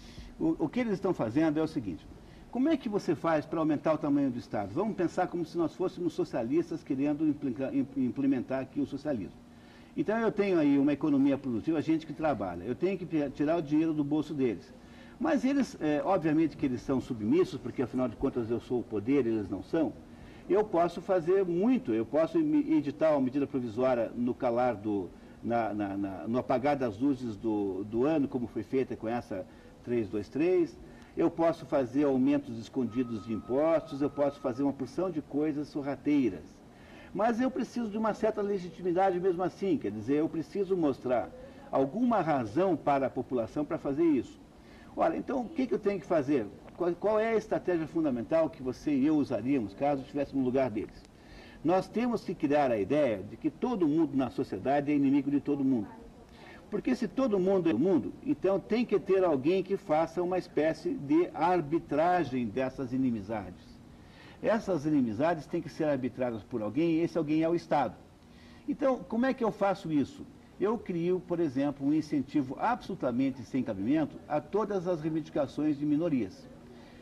o que eles estão fazendo é o seguinte: como é que você faz para aumentar o tamanho do Estado? Vamos pensar como se nós fôssemos socialistas querendo implementar aqui o socialismo. Então eu tenho aí uma economia produtiva, gente que trabalha, eu tenho que tirar o dinheiro do bolso deles. Mas eles, obviamente que eles são submissos, porque afinal de contas eu sou o poder, eles não são. Eu posso fazer muito, eu posso editar uma medida provisória no calar no apagar das luzes do ano, como foi feita com essa 323, eu posso fazer aumentos escondidos de impostos, eu posso fazer uma porção de coisas sorrateiras. Mas eu preciso de uma certa legitimidade mesmo assim, quer dizer, eu preciso mostrar alguma razão para a população para fazer isso. Olha, então o que eu tenho que fazer? Qual é a estratégia fundamental que você e eu usaríamos caso estivéssemos no lugar deles? Nós temos que criar a ideia de que todo mundo na sociedade é inimigo de todo mundo. Porque se todo mundo é do mundo, então tem que ter alguém que faça uma espécie de arbitragem dessas inimizades. Essas inimizades têm que ser arbitradas por alguém, e esse alguém é o Estado. Então, como é que eu faço isso? Eu crio, por exemplo, um incentivo absolutamente sem cabimento a todas as reivindicações de minorias.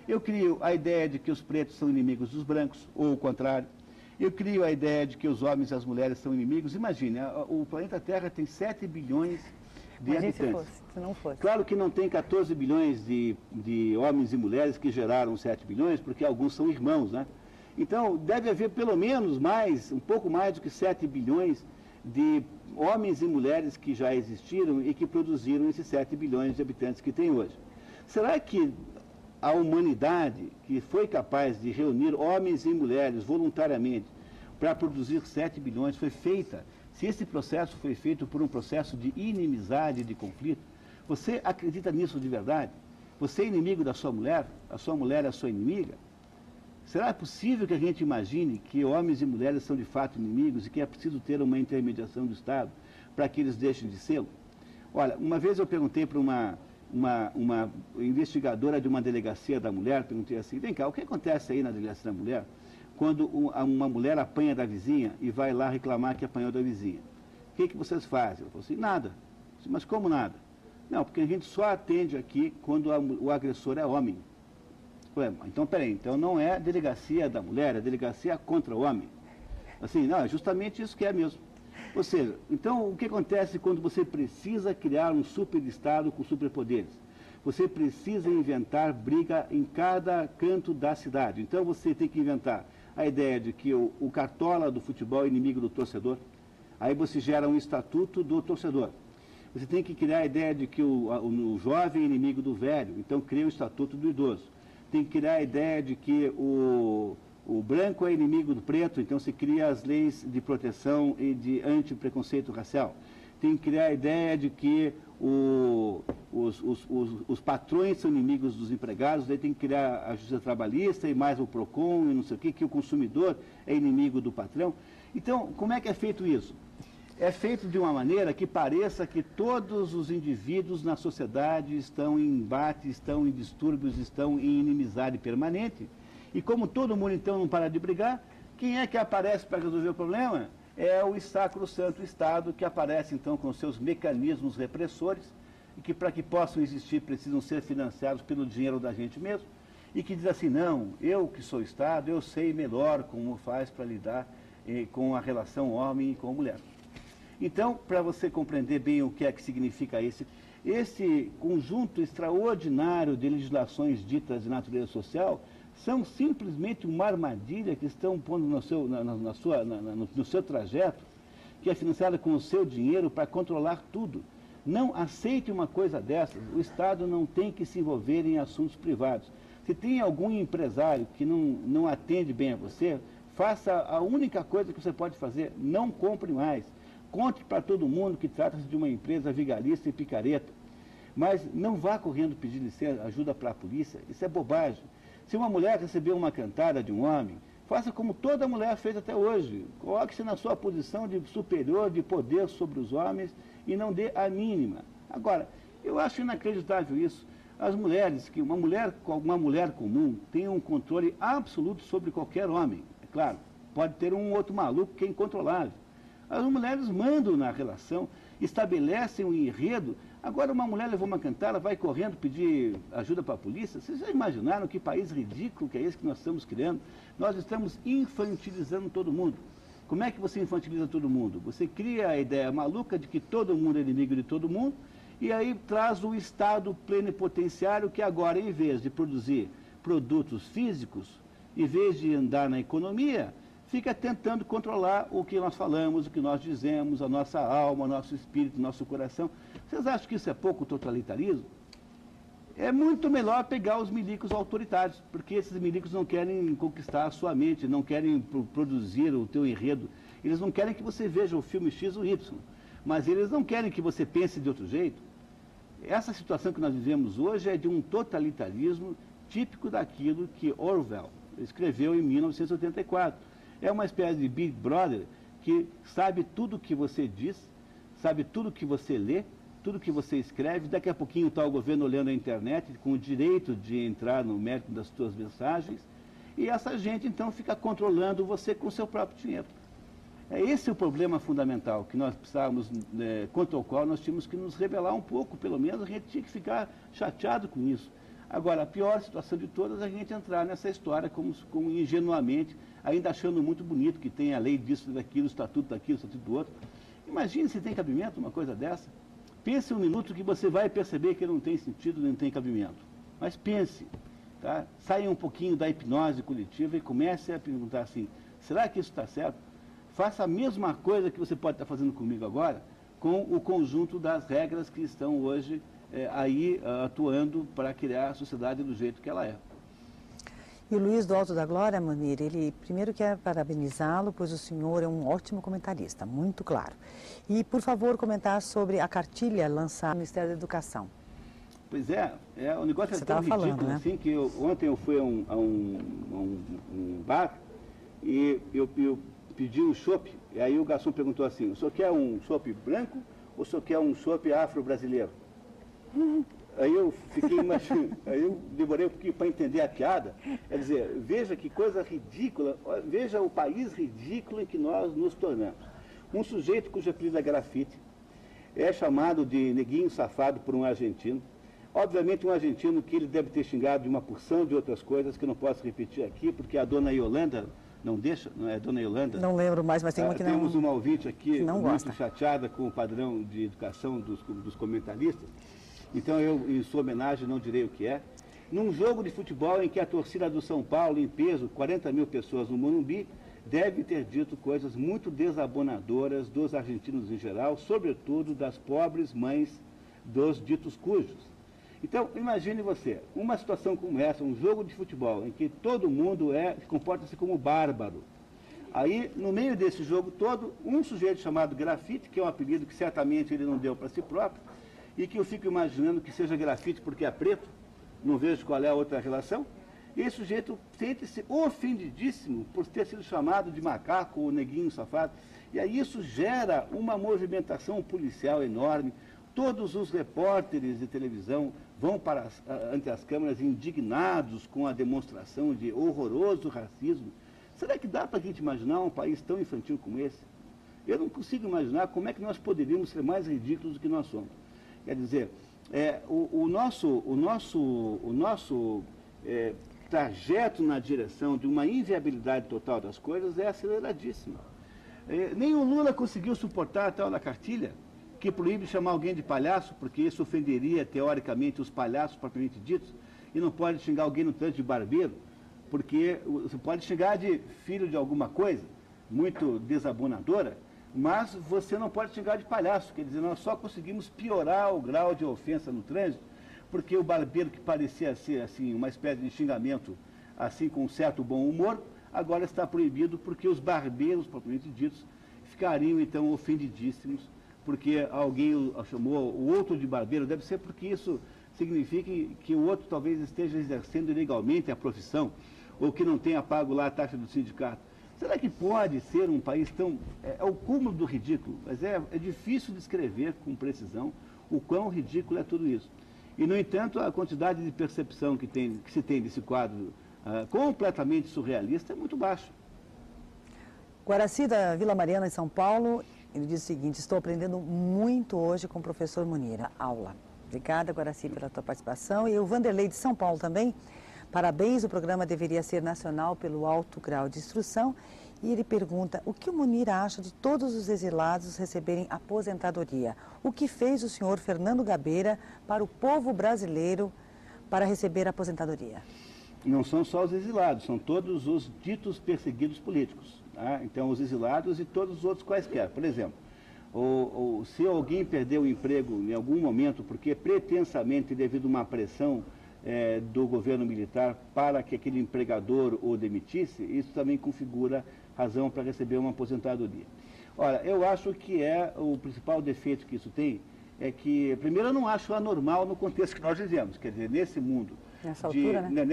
Eu crio a ideia de que os pretos são inimigos dos brancos, ou o contrário. Eu crio a ideia de que os homens e as mulheres são inimigos. Imagine, o planeta Terra tem 7 bilhões de habitantes. Se não fosse. Claro que não tem 14 bilhões de homens e mulheres que geraram 7 bilhões, porque alguns são irmãos, né? Então, deve haver pelo menos um pouco mais do que 7 bilhões de homens e mulheres que já existiram e que produziram esses 7 bilhões de habitantes que tem hoje. Será que a humanidade, que foi capaz de reunir homens e mulheres voluntariamente para produzir 7 bilhões, foi feita, se esse processo foi feito por um processo de inimizade, de conflito, você acredita nisso de verdade? Você é inimigo da sua mulher? A sua mulher é a sua inimiga? Será possível que a gente imagine que homens e mulheres são de fato inimigos e que é preciso ter uma intermediação do Estado para que eles deixem de ser? Olha, uma vez eu perguntei para uma investigadora de uma delegacia da mulher, perguntei assim, vem cá, o que acontece aí na delegacia da mulher quando uma mulher apanha da vizinha e vai lá reclamar que apanhou da vizinha? O que vocês fazem? Ela falou assim, nada. Eu disse, mas como nada? Não, porque a gente só atende aqui quando o agressor é homem. Então, peraí, então não é delegacia da mulher, é delegacia contra o homem. Assim, não, é justamente isso que é mesmo. Ou seja, então o que acontece quando você precisa criar um superestado com superpoderes? Você precisa inventar briga em cada canto da cidade. Então você tem que inventar a ideia de que o cartola do futebol é inimigo do torcedor. Aí você gera um estatuto do torcedor. Você tem que criar a ideia de que o jovem é inimigo do velho. Então cria o estatuto do idoso. Tem que criar a ideia de que o branco é inimigo do preto, então se cria as leis de proteção e de anti-preconceito racial. Tem que criar a ideia de que os patrões são inimigos dos empregados, daí tem que criar a justiça trabalhista e mais o PROCON e não sei o que o consumidor é inimigo do patrão. Então, como é que é feito isso? É feito de uma maneira que pareça que todos os indivíduos na sociedade estão em embate, estão em distúrbios, estão em inimizade permanente. E como todo mundo então não para de brigar, quem é que aparece para resolver o problema? É o sacrosanto Estado, que aparece então com seus mecanismos repressores, e que para que possam existir precisam ser financiados pelo dinheiro da gente mesmo, e que diz assim, não, eu que sou Estado, eu sei melhor como faz para lidar com a relação homem e com mulher. Então, para você compreender bem o que é que significa esse conjunto extraordinário de legislações ditas de natureza social, são simplesmente uma armadilha que estão pondo no seu trajeto, que é financiada com o seu dinheiro para controlar tudo. Não aceite uma coisa dessas. O Estado não tem que se envolver em assuntos privados. Se tem algum empresário que não atende bem a você, faça a única coisa que você pode fazer, não compre mais. Conte para todo mundo que trata-se de uma empresa vigarista e picareta. Mas não vá correndo pedir licença, ajuda para a polícia. Isso é bobagem. Se uma mulher recebeu uma cantada de um homem, faça como toda mulher fez até hoje. Coloque-se na sua posição de superior, de poder sobre os homens e não dê a mínima. Agora, eu acho inacreditável isso. As mulheres, que uma mulher comum tem um controle absoluto sobre qualquer homem. É claro, pode ter um outro maluco que é incontrolável. As mulheres mandam na relação, estabelecem um enredo. Agora uma mulher levou uma cantada, vai correndo pedir ajuda para a polícia. Vocês já imaginaram que país ridículo que é esse que nós estamos criando? Nós estamos infantilizando todo mundo. Como é que você infantiliza todo mundo? Você cria a ideia maluca de que todo mundo é inimigo de todo mundo e aí traz o Estado plenipotenciário que agora, em vez de produzir produtos físicos, em vez de andar na economia, fica tentando controlar o que nós falamos, o que nós dizemos, a nossa alma, o nosso espírito, o nosso coração. Vocês acham que isso é pouco totalitarismo? É muito melhor pegar os milicos autoritários, porque esses milicos não querem conquistar a sua mente, não querem produzir o teu enredo. Eles não querem que você veja o filme X ou Y, mas eles não querem que você pense de outro jeito. Essa situação que nós vivemos hoje é de um totalitarismo típico daquilo que Orwell escreveu em 1984. É uma espécie de Big Brother que sabe tudo o que você diz, sabe tudo o que você lê, tudo o que você escreve. Daqui a pouquinho está o governo olhando a internet com o direito de entrar no mérito das suas mensagens. E essa gente, então, fica controlando você com o seu próprio dinheiro. Esse é o problema fundamental que nós precisávamos, contra o qual nós tínhamos que nos rebelar um pouco. Pelo menos a gente tinha que ficar chateado com isso. Agora, a pior situação de todas é a gente entrar nessa história como ingenuamente, ainda achando muito bonito que tem a lei disso, daquilo, o estatuto daquilo, o estatuto do outro. Imagine se tem cabimento uma coisa dessa. Pense um minuto que você vai perceber que não tem sentido, nem tem cabimento. Mas pense, tá? Saia um pouquinho da hipnose coletiva e comece a perguntar assim, será que isso está certo? Faça a mesma coisa que você pode estar fazendo comigo agora, com o conjunto das regras que estão hoje atuando para criar a sociedade do jeito que ela é. E o Luiz do Alto da Glória, Munir, ele primeiro quer parabenizá-lo, pois o senhor é um ótimo comentarista, muito claro. E, por favor, comentar sobre a cartilha lançada no Ministério da Educação. Pois é, o negócio é tão ridículo, né? Assim, que ontem eu fui a um bar e eu pedi um chopp, e aí o garçom perguntou assim, o senhor quer um chopp branco ou o senhor quer um chopp afro-brasileiro? Aí eu fiquei imaginando, aí eu demorei um pouquinho para entender a piada. Quer dizer, veja que coisa ridícula, veja o país ridículo em que nós nos tornamos. Um sujeito cujo apelido é Grafite é chamado de neguinho safado por um argentino. Obviamente um argentino que ele deve ter xingado de uma porção de outras coisas que eu não posso repetir aqui, porque a dona Yolanda não deixa, não é dona Yolanda? Não lembro mais, mas tem uma que não... Temos uma ouvinte aqui muito chateada com o padrão de educação dos comentaristas. Então eu, em sua homenagem, não direi o que é. Num jogo de futebol em que a torcida do São Paulo, em peso, 40 mil pessoas no Morumbi, deve ter dito coisas muito desabonadoras dos argentinos em geral, sobretudo das pobres mães dos ditos cujos. Então, imagine você, uma situação como essa, um jogo de futebol, em que todo mundo comporta-se como bárbaro. Aí, no meio desse jogo todo, um sujeito chamado Grafite, que é um apelido que certamente ele não deu para si próprio, e que eu fico imaginando que seja grafite porque é preto, não vejo qual é a outra relação, e esse sujeito sente-se ofendidíssimo por ter sido chamado de macaco ou neguinho safado, e aí isso gera uma movimentação policial enorme. Todos os repórteres de televisão vão ante as câmeras indignados com a demonstração de horroroso racismo. Será que dá para a gente imaginar um país tão infantil como esse? Eu não consigo imaginar como é que nós poderíamos ser mais ridículos do que nós somos. Quer dizer, o nosso trajeto na direção de uma inviabilidade total das coisas é aceleradíssimo. Nem o Lula conseguiu suportar a tal da cartilha, que proíbe chamar alguém de palhaço, porque isso ofenderia, teoricamente, os palhaços propriamente ditos, e não pode xingar alguém no tanto de barbeiro, porque você pode xingar de filho de alguma coisa, muito desabonadora, mas você não pode xingar de palhaço. Quer dizer, nós só conseguimos piorar o grau de ofensa no trânsito, porque o barbeiro que parecia ser assim, uma espécie de xingamento, assim com um certo bom humor, agora está proibido porque os barbeiros, propriamente ditos, ficariam então ofendidíssimos, porque alguém o chamou o outro de barbeiro. Deve ser porque isso significa que o outro talvez esteja exercendo ilegalmente a profissão, ou que não tenha pago lá a taxa do sindicato. Será que pode ser um país tão... É o cúmulo do ridículo, mas é difícil descrever com precisão o quão ridículo é tudo isso. E, no entanto, a quantidade de percepção que se tem desse quadro completamente surrealista é muito baixa. Guaraci, da Vila Mariana, em São Paulo, ele diz o seguinte: estou aprendendo muito hoje com o professor Munir, aula. Obrigada, Guaraci, pela tua participação. E o Vanderlei, de São Paulo, também. Parabéns, o programa deveria ser nacional pelo alto grau de instrução. E ele pergunta, o que o Munir acha de todos os exilados receberem aposentadoria? O que fez o senhor Fernando Gabeira para o povo brasileiro para receber aposentadoria? Não são só os exilados, são todos os ditos perseguidos políticos. Tá? Então, os exilados e todos os outros quaisquer. Por exemplo, se alguém perdeu o emprego em algum momento porque pretensamente devido a uma pressão do governo militar para que aquele empregador o demitisse, isso também configura razão para receber uma aposentadoria. Ora, eu acho que o principal defeito que isso tem é que, primeiro, eu não acho anormal no contexto que nós vivemos, quer dizer, nesse mundo, nessa altura, né?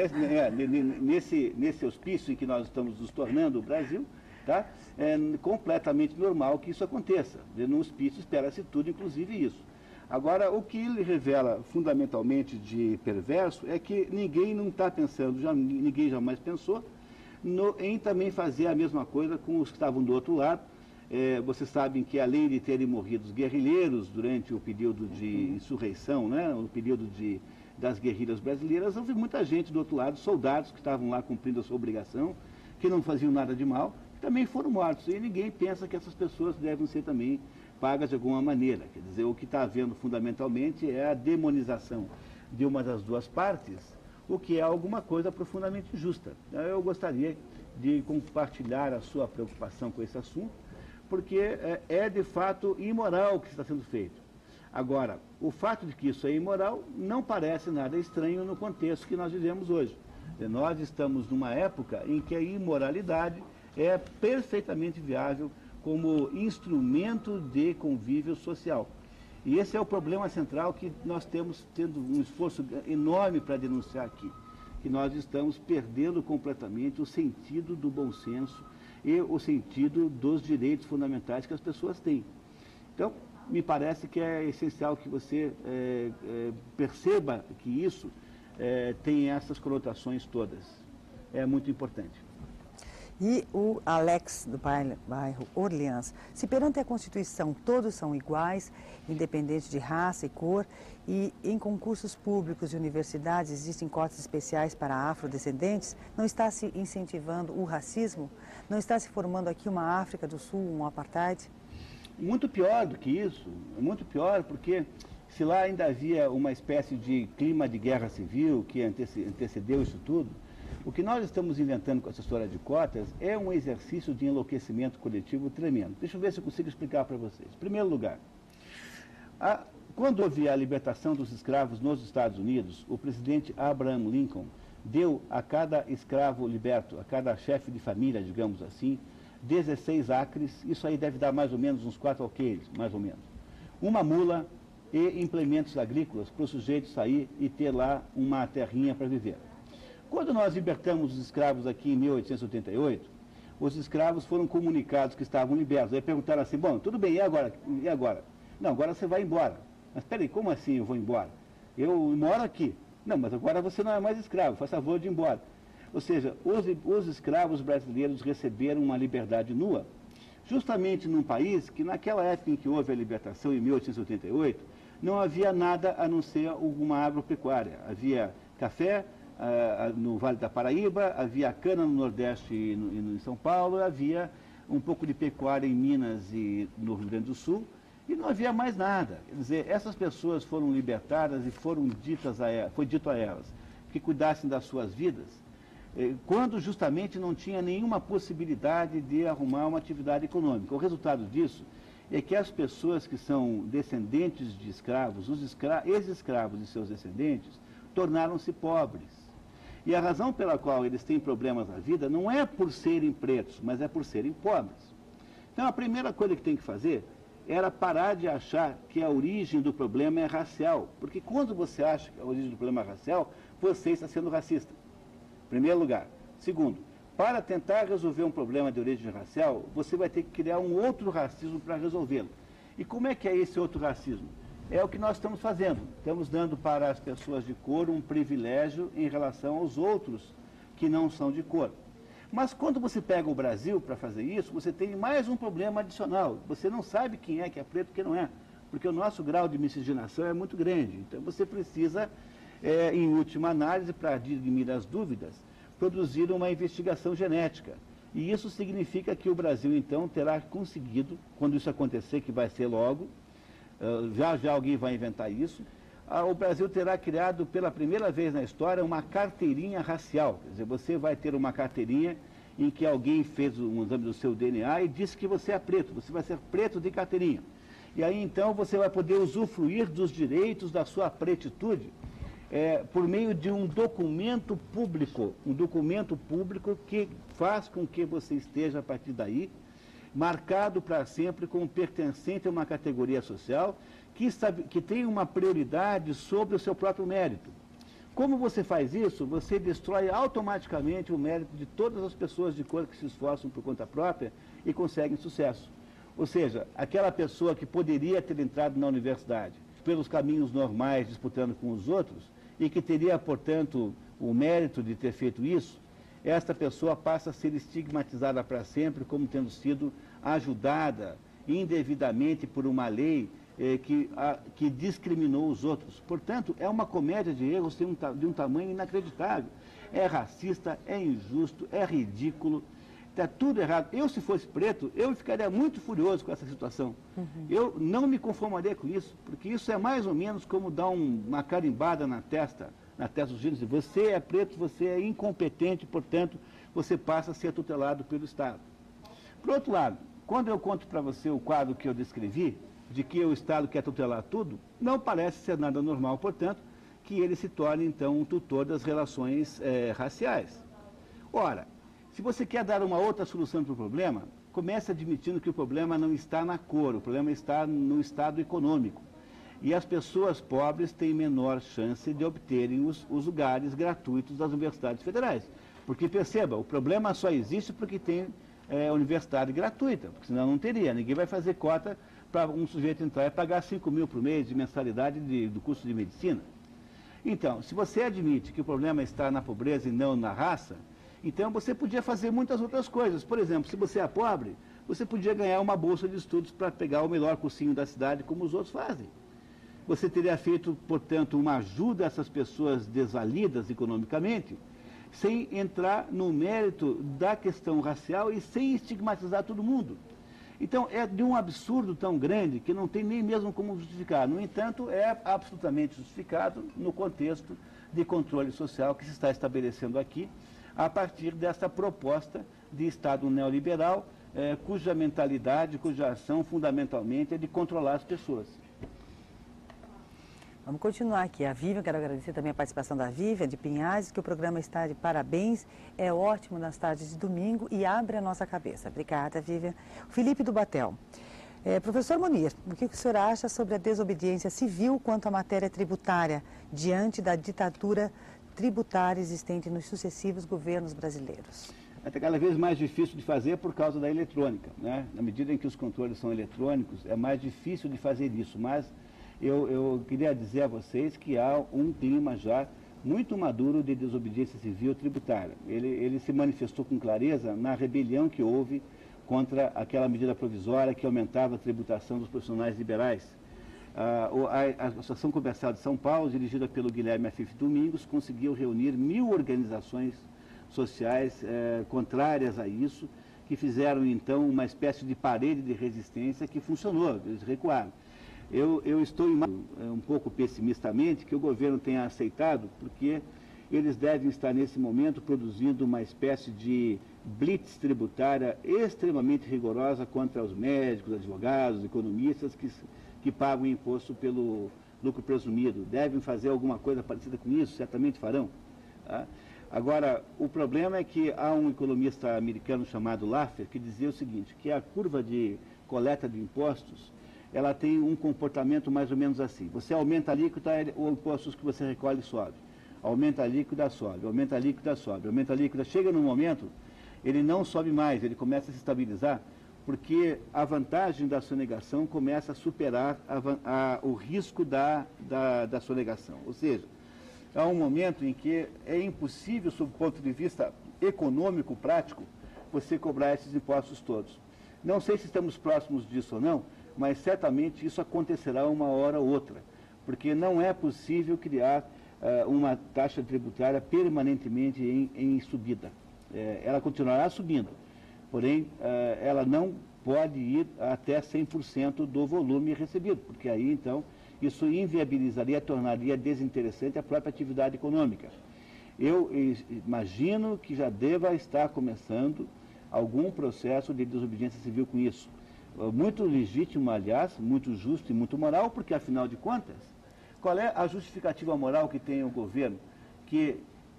Nesse hospício em que nós estamos nos tornando o Brasil, tá? É completamente normal que isso aconteça. No hospício espera-se tudo, inclusive isso. Agora, o que ele revela fundamentalmente de perverso é que ninguém não está pensando, ninguém jamais pensou em também fazer a mesma coisa com os que estavam do outro lado. Vocês sabem que, além de terem morrido os guerrilheiros durante o período de insurreição, né, o período das guerrilhas brasileiras, houve muita gente do outro lado, soldados que estavam lá cumprindo a sua obrigação, que não faziam nada de mal, que também foram mortos. E ninguém pensa que essas pessoas devem ser também pagas de alguma maneira. Quer dizer, o que está havendo fundamentalmente é a demonização de uma das duas partes, o que é alguma coisa profundamente injusta. Eu gostaria de compartilhar a sua preocupação com esse assunto, porque é de fato imoral o que está sendo feito. Agora, o fato de que isso é imoral não parece nada estranho no contexto que nós vivemos hoje. Nós estamos numa época em que a imoralidade é perfeitamente viável como instrumento de convívio social. E esse é o problema central que nós temos tendo um esforço enorme para denunciar aqui, que nós estamos perdendo completamente o sentido do bom senso e o sentido dos direitos fundamentais que as pessoas têm. Então, me parece que é essencial que você perceba que isso tem essas conotações todas. É muito importante. E o Alex, do bairro Orleans, se perante a Constituição todos são iguais, independente de raça e cor, e em concursos públicos e universidades existem cotas especiais para afrodescendentes, não está se incentivando o racismo? Não está se formando aqui uma África do Sul, um apartheid? Muito pior do que isso, muito pior, porque se lá ainda havia uma espécie de clima de guerra civil que antecedeu isso tudo, o que nós estamos inventando com essa história de cotas é um exercício de enlouquecimento coletivo tremendo. Deixa eu ver se eu consigo explicar para vocês. Em primeiro lugar, quando houve a libertação dos escravos nos Estados Unidos, o presidente Abraham Lincoln deu a cada escravo liberto, a cada chefe de família, digamos assim, 16 acres, isso aí deve dar mais ou menos uns 4 alqueires, mais ou menos. Uma mula e implementos agrícolas para o sujeito sair e ter lá uma terrinha para viver. Quando nós libertamos os escravos aqui em 1888, os escravos foram comunicados que estavam libertos. Aí perguntaram assim, bom, tudo bem, e agora? E agora? Não, agora você vai embora. Mas espera aí, como assim eu vou embora? Eu moro aqui. Não, mas agora você não é mais escravo, faz favor de ir embora. Ou seja, os escravos brasileiros receberam uma liberdade nua, justamente num país que naquela época em que houve a libertação, em 1888, não havia nada a não ser uma agropecuária. Havia café no Vale da Paraíba, havia cana no Nordeste e em São Paulo, havia um pouco de pecuária em Minas e no Rio Grande do Sul, e não havia mais nada. Quer dizer, essas pessoas foram libertadas e foi dito a elas que cuidassem das suas vidas, quando justamente não tinha nenhuma possibilidade de arrumar uma atividade econômica. O resultado disso é que as pessoas que são descendentes de escravos, os ex-escravos e seus descendentes, tornaram-se pobres. E a razão pela qual eles têm problemas na vida não é por serem pretos, mas é por serem pobres. Então, a primeira coisa que tem que fazer era parar de achar que a origem do problema é racial. Porque quando você acha que a origem do problema é racial, você está sendo racista. Em primeiro lugar. Segundo, para tentar resolver um problema de origem racial, você vai ter que criar um outro racismo para resolvê-lo. E como é que é esse outro racismo? É o que nós estamos fazendo. Estamos dando para as pessoas de cor um privilégio em relação aos outros que não são de cor. Mas quando você pega o Brasil para fazer isso, você tem mais um problema adicional. Você não sabe quem é que é preto e quem não é, porque o nosso grau de miscigenação é muito grande. Então você precisa, em última análise, para dirimir as dúvidas, produzir uma investigação genética. E isso significa que o Brasil, então, terá conseguido, quando isso acontecer, que vai ser logo, já alguém vai inventar isso, o Brasil terá criado pela primeira vez na história uma carteirinha racial. Quer dizer, você vai ter uma carteirinha em que alguém fez um exame do seu DNA e disse que você é preto, você vai ser preto de carteirinha. E aí então você vai poder usufruir dos direitos da sua pretitude por meio de um documento público que faz com que você esteja a partir daí marcado para sempre como pertencente a uma categoria social que tem uma prioridade sobre o seu próprio mérito. Como você faz isso? Você destrói automaticamente o mérito de todas as pessoas de cor que se esforçam por conta própria e conseguem sucesso. Ou seja, aquela pessoa que poderia ter entrado na universidade pelos caminhos normais, disputando com os outros, e que teria, portanto, o mérito de ter feito isso, esta pessoa passa a ser estigmatizada para sempre como tendo sido ajudada indevidamente por uma lei que discriminou os outros. Portanto, é uma comédia de erros de um tamanho inacreditável. É racista, é injusto, é ridículo, está tudo errado. Eu, se fosse preto, eu ficaria muito furioso com essa situação. Eu não me conformaria com isso, porque isso é mais ou menos como dar uma carimbada na testa dos gêneros. Você é preto, você é incompetente, portanto, você passa a ser tutelado pelo Estado. Por outro lado, quando eu conto para você o quadro que eu descrevi, de que o Estado quer tutelar tudo, não parece ser nada normal, portanto, que ele se torne, então, um tutor das relações raciais. Ora, se você quer dar uma outra solução para o problema, comece admitindo que o problema não está na cor, o problema está no estado econômico. E as pessoas pobres têm menor chance de obterem os lugares gratuitos das universidades federais. Porque, perceba, o problema só existe porque tem universidade gratuita, porque senão não teria. Ninguém vai fazer cota para um sujeito entrar e pagar 5 mil por mês de mensalidade do curso de medicina. Então, se você admite que o problema está na pobreza e não na raça, então você podia fazer muitas outras coisas. Por exemplo, se você é pobre, você podia ganhar uma bolsa de estudos para pegar o melhor cursinho da cidade, como os outros fazem. Você teria feito, portanto, uma ajuda a essas pessoas desvalidas economicamente, sem entrar no mérito da questão racial e sem estigmatizar todo mundo. Então, é de um absurdo tão grande que não tem nem mesmo como justificar. No entanto, é absolutamente justificado no contexto de controle social que se está estabelecendo aqui, a partir dessa proposta de Estado neoliberal, cuja mentalidade, cuja ação, fundamentalmente, é de controlar as pessoas. Vamos continuar aqui. A Vivian, quero agradecer também a participação da Vivian, de Pinhais, que o programa está de parabéns, é ótimo nas tardes de domingo e abre a nossa cabeça. Obrigada, Vivian. Felipe do Batel. Professor Munir, o que o senhor acha sobre a desobediência civil quanto à matéria tributária, diante da ditadura tributária existente nos sucessivos governos brasileiros? É cada vez mais difícil de fazer por causa da eletrônica, né? Na medida em que os controles são eletrônicos, é mais difícil de fazer isso, mas eu queria dizer a vocês que há um clima já muito maduro de desobediência civil tributária. Ele se manifestou com clareza na rebelião que houve contra aquela medida provisória que aumentava a tributação dos profissionais liberais. A Associação Comercial de São Paulo, dirigida pelo Guilherme Afif Domingos, conseguiu reunir 1000 organizações sociais contrárias a isso, que fizeram então uma espécie de parede de resistência que funcionou, eles recuaram. Eu estou um pouco pessimistamente que o governo tenha aceitado, porque eles devem estar nesse momento produzindo uma espécie de blitz tributária extremamente rigorosa contra os médicos, advogados, economistas que pagam imposto pelo lucro presumido. Devem fazer alguma coisa parecida com isso, certamente farão. Tá? Agora, o problema é que há um economista americano chamado Laffer que dizia o seguinte, que a curva de coleta de impostos ela tem um comportamento mais ou menos assim. Você aumenta a alíquota, o imposto que você recolhe sobe. Aumenta a alíquota, sobe. Aumenta a alíquota, sobe. Aumenta a alíquota. Chega num momento, ele não sobe mais, ele começa a se estabilizar, porque a vantagem da sonegação começa a superar o risco da sonegação. Ou seja, há um momento em que é impossível, sob o ponto de vista econômico, prático, você cobrar esses impostos todos. Não sei se estamos próximos disso ou não, mas certamente isso acontecerá uma hora ou outra, porque não é possível criar uma taxa tributária permanentemente em subida. Ela continuará subindo, porém ela não pode ir até 100% do volume recebido, porque aí então isso inviabilizaria, tornaria desinteressante a própria atividade econômica. Eu imagino que já deva estar começando algum processo de desobediência civil com isso. Muito legítimo, aliás, muito justo e muito moral, porque, afinal de contas, qual é a justificativa moral que tem o governo? Que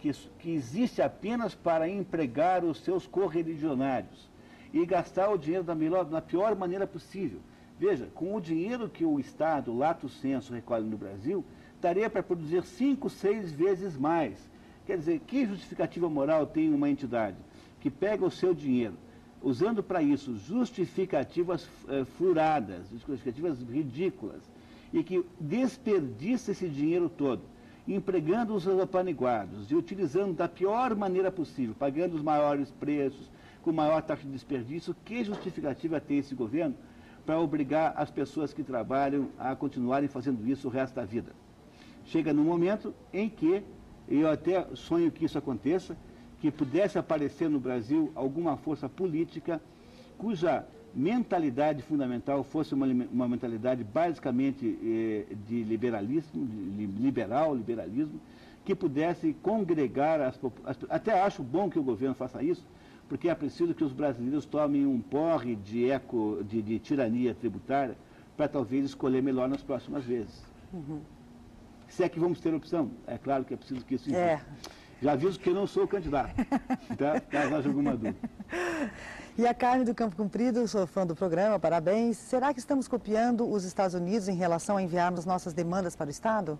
existe apenas para empregar os seus correligionários e gastar o dinheiro da pior maneira possível. Veja, com o dinheiro que o Estado, lato sensu, recolhe no Brasil, daria para produzir 5, 6 vezes mais. Quer dizer, que justificativa moral tem uma entidade que pega o seu dinheiro, usando para isso justificativas furadas, justificativas ridículas, e que desperdiça esse dinheiro todo, empregando os apaniguados e utilizando da pior maneira possível, pagando os maiores preços, com maior taxa de desperdício? Que justificativa tem esse governo para obrigar as pessoas que trabalham a continuarem fazendo isso o resto da vida. Chega num momento em que, eu até sonho que isso aconteça, que pudesse aparecer no Brasil alguma força política cuja mentalidade fundamental fosse uma mentalidade basicamente de liberalismo, liberalismo, que pudesse congregar até acho bom que o governo faça isso, porque é preciso que os brasileiros tomem um porre de tirania tributária para talvez escolher melhor nas próximas vezes. Uhum. Se é que vamos ter opção, é claro que é preciso que isso exista. Já aviso que eu não sou candidato, tá? Caso haja alguma dúvida. E a Carmen do Campo Comprido, sou fã do programa, parabéns. Será que estamos copiando os Estados Unidos em relação a enviarmos nossas demandas para o Estado?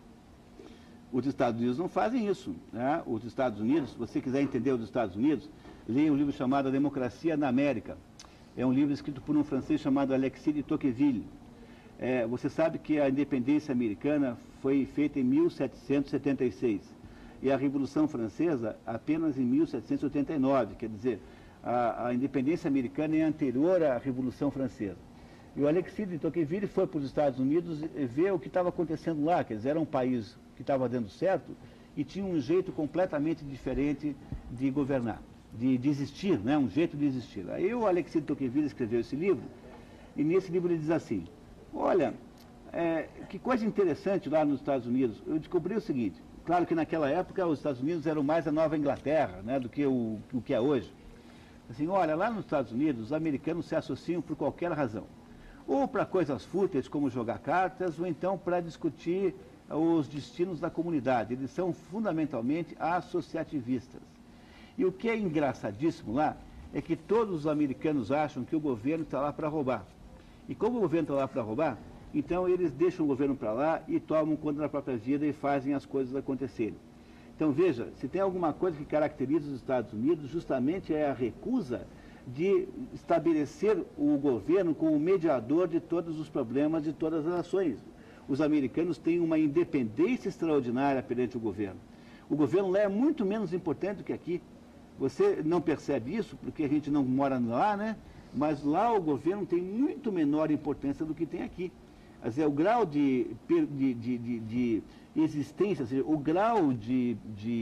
Os Estados Unidos não fazem isso, né? Os Estados Unidos, se você quiser entender os Estados Unidos, leia um livro chamado A Democracia na América. É um livro escrito por um francês chamado Alexis de Tocqueville. Você sabe que a independência americana foi feita em 1776 e a Revolução Francesa apenas em 1789, quer dizer, a independência americana é anterior à Revolução Francesa. E o Alexis de Tocqueville foi para os Estados Unidos ver o que estava acontecendo lá, quer dizer, era um país que estava dando certo e tinha um jeito completamente diferente de governar, de existir, né? Um jeito de existir. Aí o Alexis de Tocqueville escreveu esse livro, e nesse livro ele diz assim, olha, que coisa interessante lá nos Estados Unidos, eu descobri o seguinte, claro que naquela época os Estados Unidos eram mais a Nova Inglaterra, né, do que o que é hoje. Assim, olha, lá nos Estados Unidos os americanos se associam por qualquer razão, ou para coisas fúteis como jogar cartas, ou então para discutir os destinos da comunidade. Eles são fundamentalmente associativistas. E o que é engraçadíssimo lá é que todos os americanos acham que o governo está lá para roubar. E como o governo está lá para roubar, então eles deixam o governo para lá e tomam conta da própria vida e fazem as coisas acontecerem. Então veja, se tem alguma coisa que caracteriza os Estados Unidos, justamente é a recusa de estabelecer o governo como mediador de todos os problemas de todas as nações. Os americanos têm uma independência extraordinária perante o governo. O governo lá é muito menos importante do que aqui. Você não percebe isso porque a gente não mora lá, né? Mas lá o governo tem muito menor importância do que tem aqui. Quer dizer, o grau de existência, ou seja, o grau de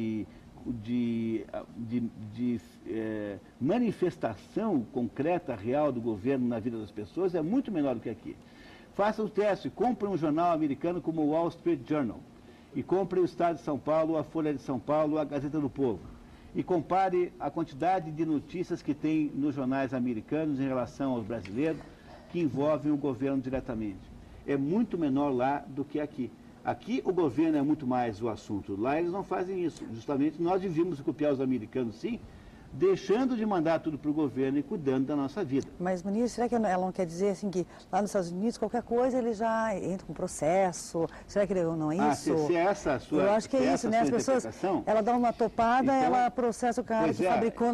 manifestação concreta, real do governo na vida das pessoas é muito menor do que aqui. Faça o teste, compre um jornal americano como o Wall Street Journal e compre o Estado de São Paulo, a Folha de São Paulo, a Gazeta do Povo. E compare a quantidade de notícias que tem nos jornais americanos em relação aos brasileiros que envolvem o governo diretamente. É muito menor lá do que aqui. Aqui o governo é muito mais o assunto. Lá eles não fazem isso. Justamente nós devíamos copiar os americanos, sim, deixando de mandar tudo para o governo e cuidando da nossa vida. Mas, ministro, será que ela não quer dizer assim que lá nos Estados Unidos qualquer coisa ele já entra com processo? Será que não é isso? Se é essa a sua Eu acho que é isso, né? As pessoas, ela dá uma topada, então, ela processa o cara que fabricou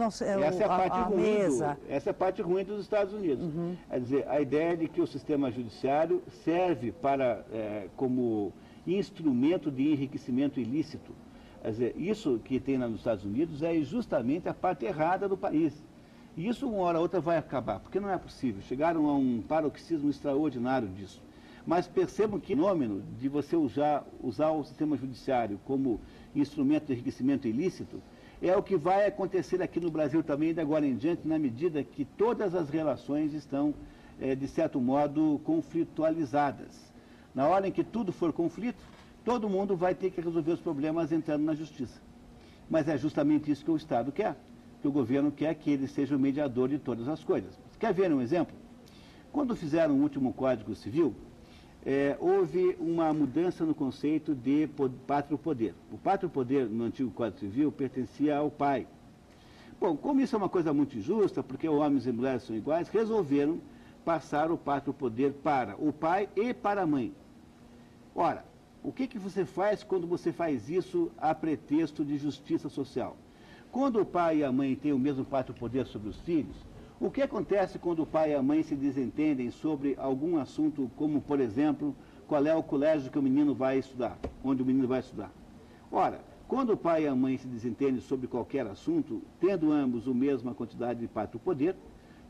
a mesa. Essa é a parte ruim dos Estados Unidos. Uhum. Quer dizer, a ideia de que o sistema judiciário serve para, como instrumento de enriquecimento ilícito. Quer dizer, isso que tem lá nos Estados Unidos é justamente a parte errada do país. E isso, uma hora ou outra, vai acabar, porque não é possível. Chegaram a um paroxismo extraordinário disso. Mas percebam que o fenômeno de você usar o sistema judiciário como instrumento de enriquecimento ilícito é o que vai acontecer aqui no Brasil também, de agora em diante, na medida que todas as relações estão, de certo modo, conflitualizadas. Na hora em que tudo for conflito, todo mundo vai ter que resolver os problemas entrando na justiça. Mas é justamente isso que o Estado quer, que o governo quer que ele seja o mediador de todas as coisas. Quer ver um exemplo? Quando fizeram o último Código Civil, houve uma mudança no conceito de pátrio poder. O pátrio poder no antigo Código Civil pertencia ao pai. Bom, como isso é uma coisa muito injusta, porque homens e mulheres são iguais, resolveram passar o pátrio poder para o pai e para a mãe. Ora, o que você faz quando você faz isso a pretexto de justiça social? Quando o pai e a mãe têm o mesmo pátrio poder sobre os filhos, o que acontece quando o pai e a mãe se desentendem sobre algum assunto, como, por exemplo, qual é o colégio que o menino vai estudar, onde o menino vai estudar? Ora, quando o pai e a mãe se desentendem sobre qualquer assunto, tendo ambos a mesma quantidade de pátrio poder,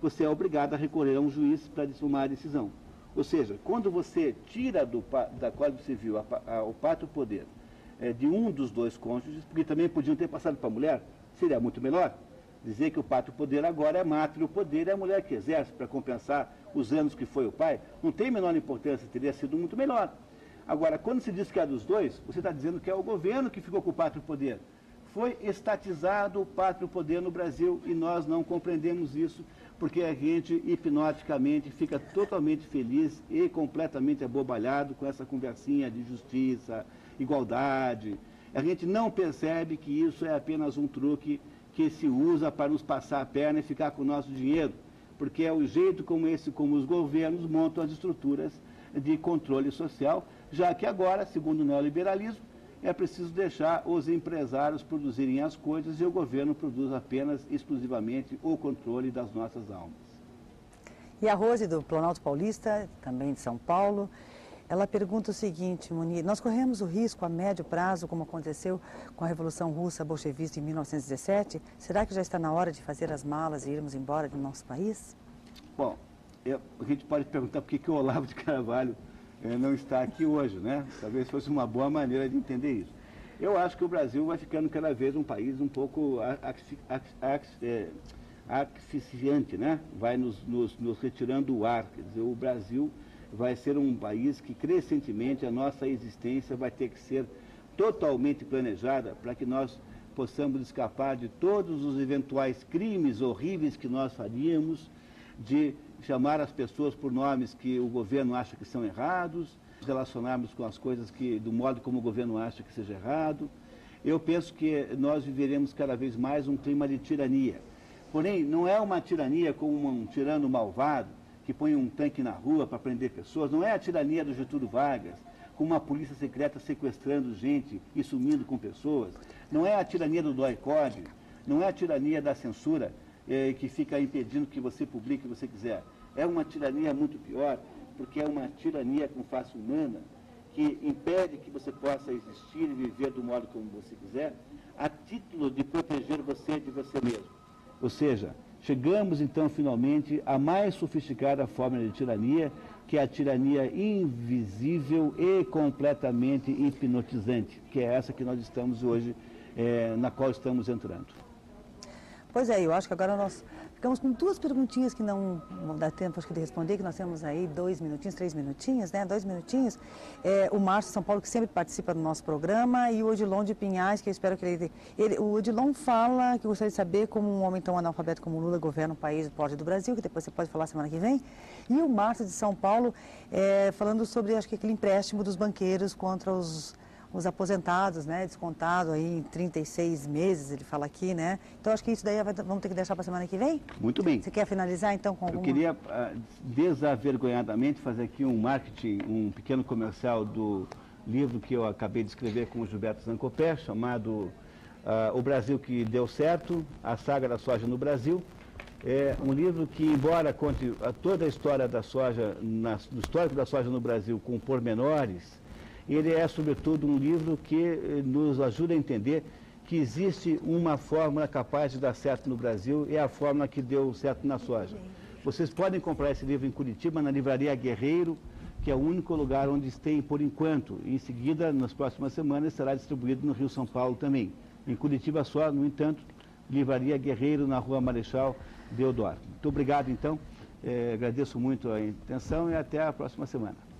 você é obrigado a recorrer a um juiz para tomar a decisão. Ou seja, quando você tira da Código Civil o pátrio poder de um dos dois cônjuges, porque também podiam ter passado para a mulher, seria muito melhor dizer que o pátrio poder agora é mátrio poder e a mulher que exerce para compensar os anos que foi o pai, não tem menor importância, teria sido muito melhor. Agora, quando se diz que é dos dois, você está dizendo que é o governo que ficou com o pátrio poder. Foi estatizado o pátrio poder no Brasil e nós não compreendemos isso, porque a gente hipnoticamente fica totalmente feliz e completamente abobalhado com essa conversinha de justiça, igualdade. A gente não percebe que isso é apenas um truque que se usa para nos passar a perna e ficar com o nosso dinheiro, porque é o jeito como os governos montam as estruturas de controle social, já que agora, segundo o neoliberalismo, é preciso deixar os empresários produzirem as coisas e o governo produz apenas, exclusivamente, o controle das nossas almas. E a Rose, do Planalto Paulista, também de São Paulo, ela pergunta o seguinte, Munir, nós corremos o risco a médio prazo, como aconteceu com a Revolução Russa bolchevista em 1917, será que já está na hora de fazer as malas e irmos embora do nosso país? Bom, a gente pode perguntar por que o Olavo de Carvalho não está aqui hoje, né? Talvez fosse uma boa maneira de entender isso. Eu acho que o Brasil vai ficando cada vez um país um pouco asfixiante, né? Vai nos retirando o ar. Quer dizer, o Brasil vai ser um país que, crescentemente, a nossa existência vai ter que ser totalmente planejada para que nós possamos escapar de todos os eventuais crimes horríveis que nós faríamos, de chamar as pessoas por nomes que o governo acha que são errados, relacionarmos com as coisas do modo como o governo acha que seja errado. Eu penso que nós viveremos cada vez mais um clima de tirania. Porém, não é uma tirania como um tirano malvado, que põe um tanque na rua para prender pessoas, não é a tirania do Getúlio Vargas, com uma polícia secreta sequestrando gente e sumindo com pessoas, não é a tirania do DOI-CODE, não é a tirania da censura que fica impedindo que você publique o que você quiser. É uma tirania muito pior, porque é uma tirania com face humana, que impede que você possa existir e viver do modo como você quiser, a título de proteger você de você mesmo. Ou seja, chegamos então finalmente à mais sofisticada forma de tirania, que é a tirania invisível e completamente hipnotizante, que é essa que nós estamos hoje, na qual estamos entrando. Pois é, eu acho que agora nós ficamos com duas perguntinhas que não dá tempo acho que de responder, que nós temos aí 2 minutinhos, 3 minutinhos, né? 2 minutinhos. O Márcio de São Paulo, que sempre participa do nosso programa, e o Odilon de Pinhais, que eu espero que o Odilon fala, que eu gostaria de saber como um homem tão analfabeto como Lula governa um país do porte do Brasil, que depois você pode falar semana que vem. E o Márcio de São Paulo falando sobre, acho que aquele empréstimo dos banqueiros contra os aposentados, né, descontado aí em 36 meses, ele fala aqui, né? Então, acho que isso daí vamos ter que deixar para a semana que vem? Muito bem. Você quer finalizar, então, com alguma... Eu queria, desavergonhadamente, fazer aqui um marketing, um pequeno comercial do livro que eu acabei de escrever com o Gilberto Zancopé, chamado O Brasil que Deu Certo, a Saga da Soja no Brasil. É um livro que, embora conte toda a história da soja, do histórico da soja no Brasil com pormenores, ele é, sobretudo, um livro que nos ajuda a entender que existe uma fórmula capaz de dar certo no Brasil, e é a fórmula que deu certo na soja. Vocês podem comprar esse livro em Curitiba, na Livraria Guerreiro, que é o único lugar onde tem, por enquanto. Em seguida, nas próximas semanas, será distribuído no Rio São Paulo também. Em Curitiba só, no entanto, Livraria Guerreiro, na Rua Marechal Deodoro. Muito obrigado, então. Agradeço muito a atenção e até a próxima semana.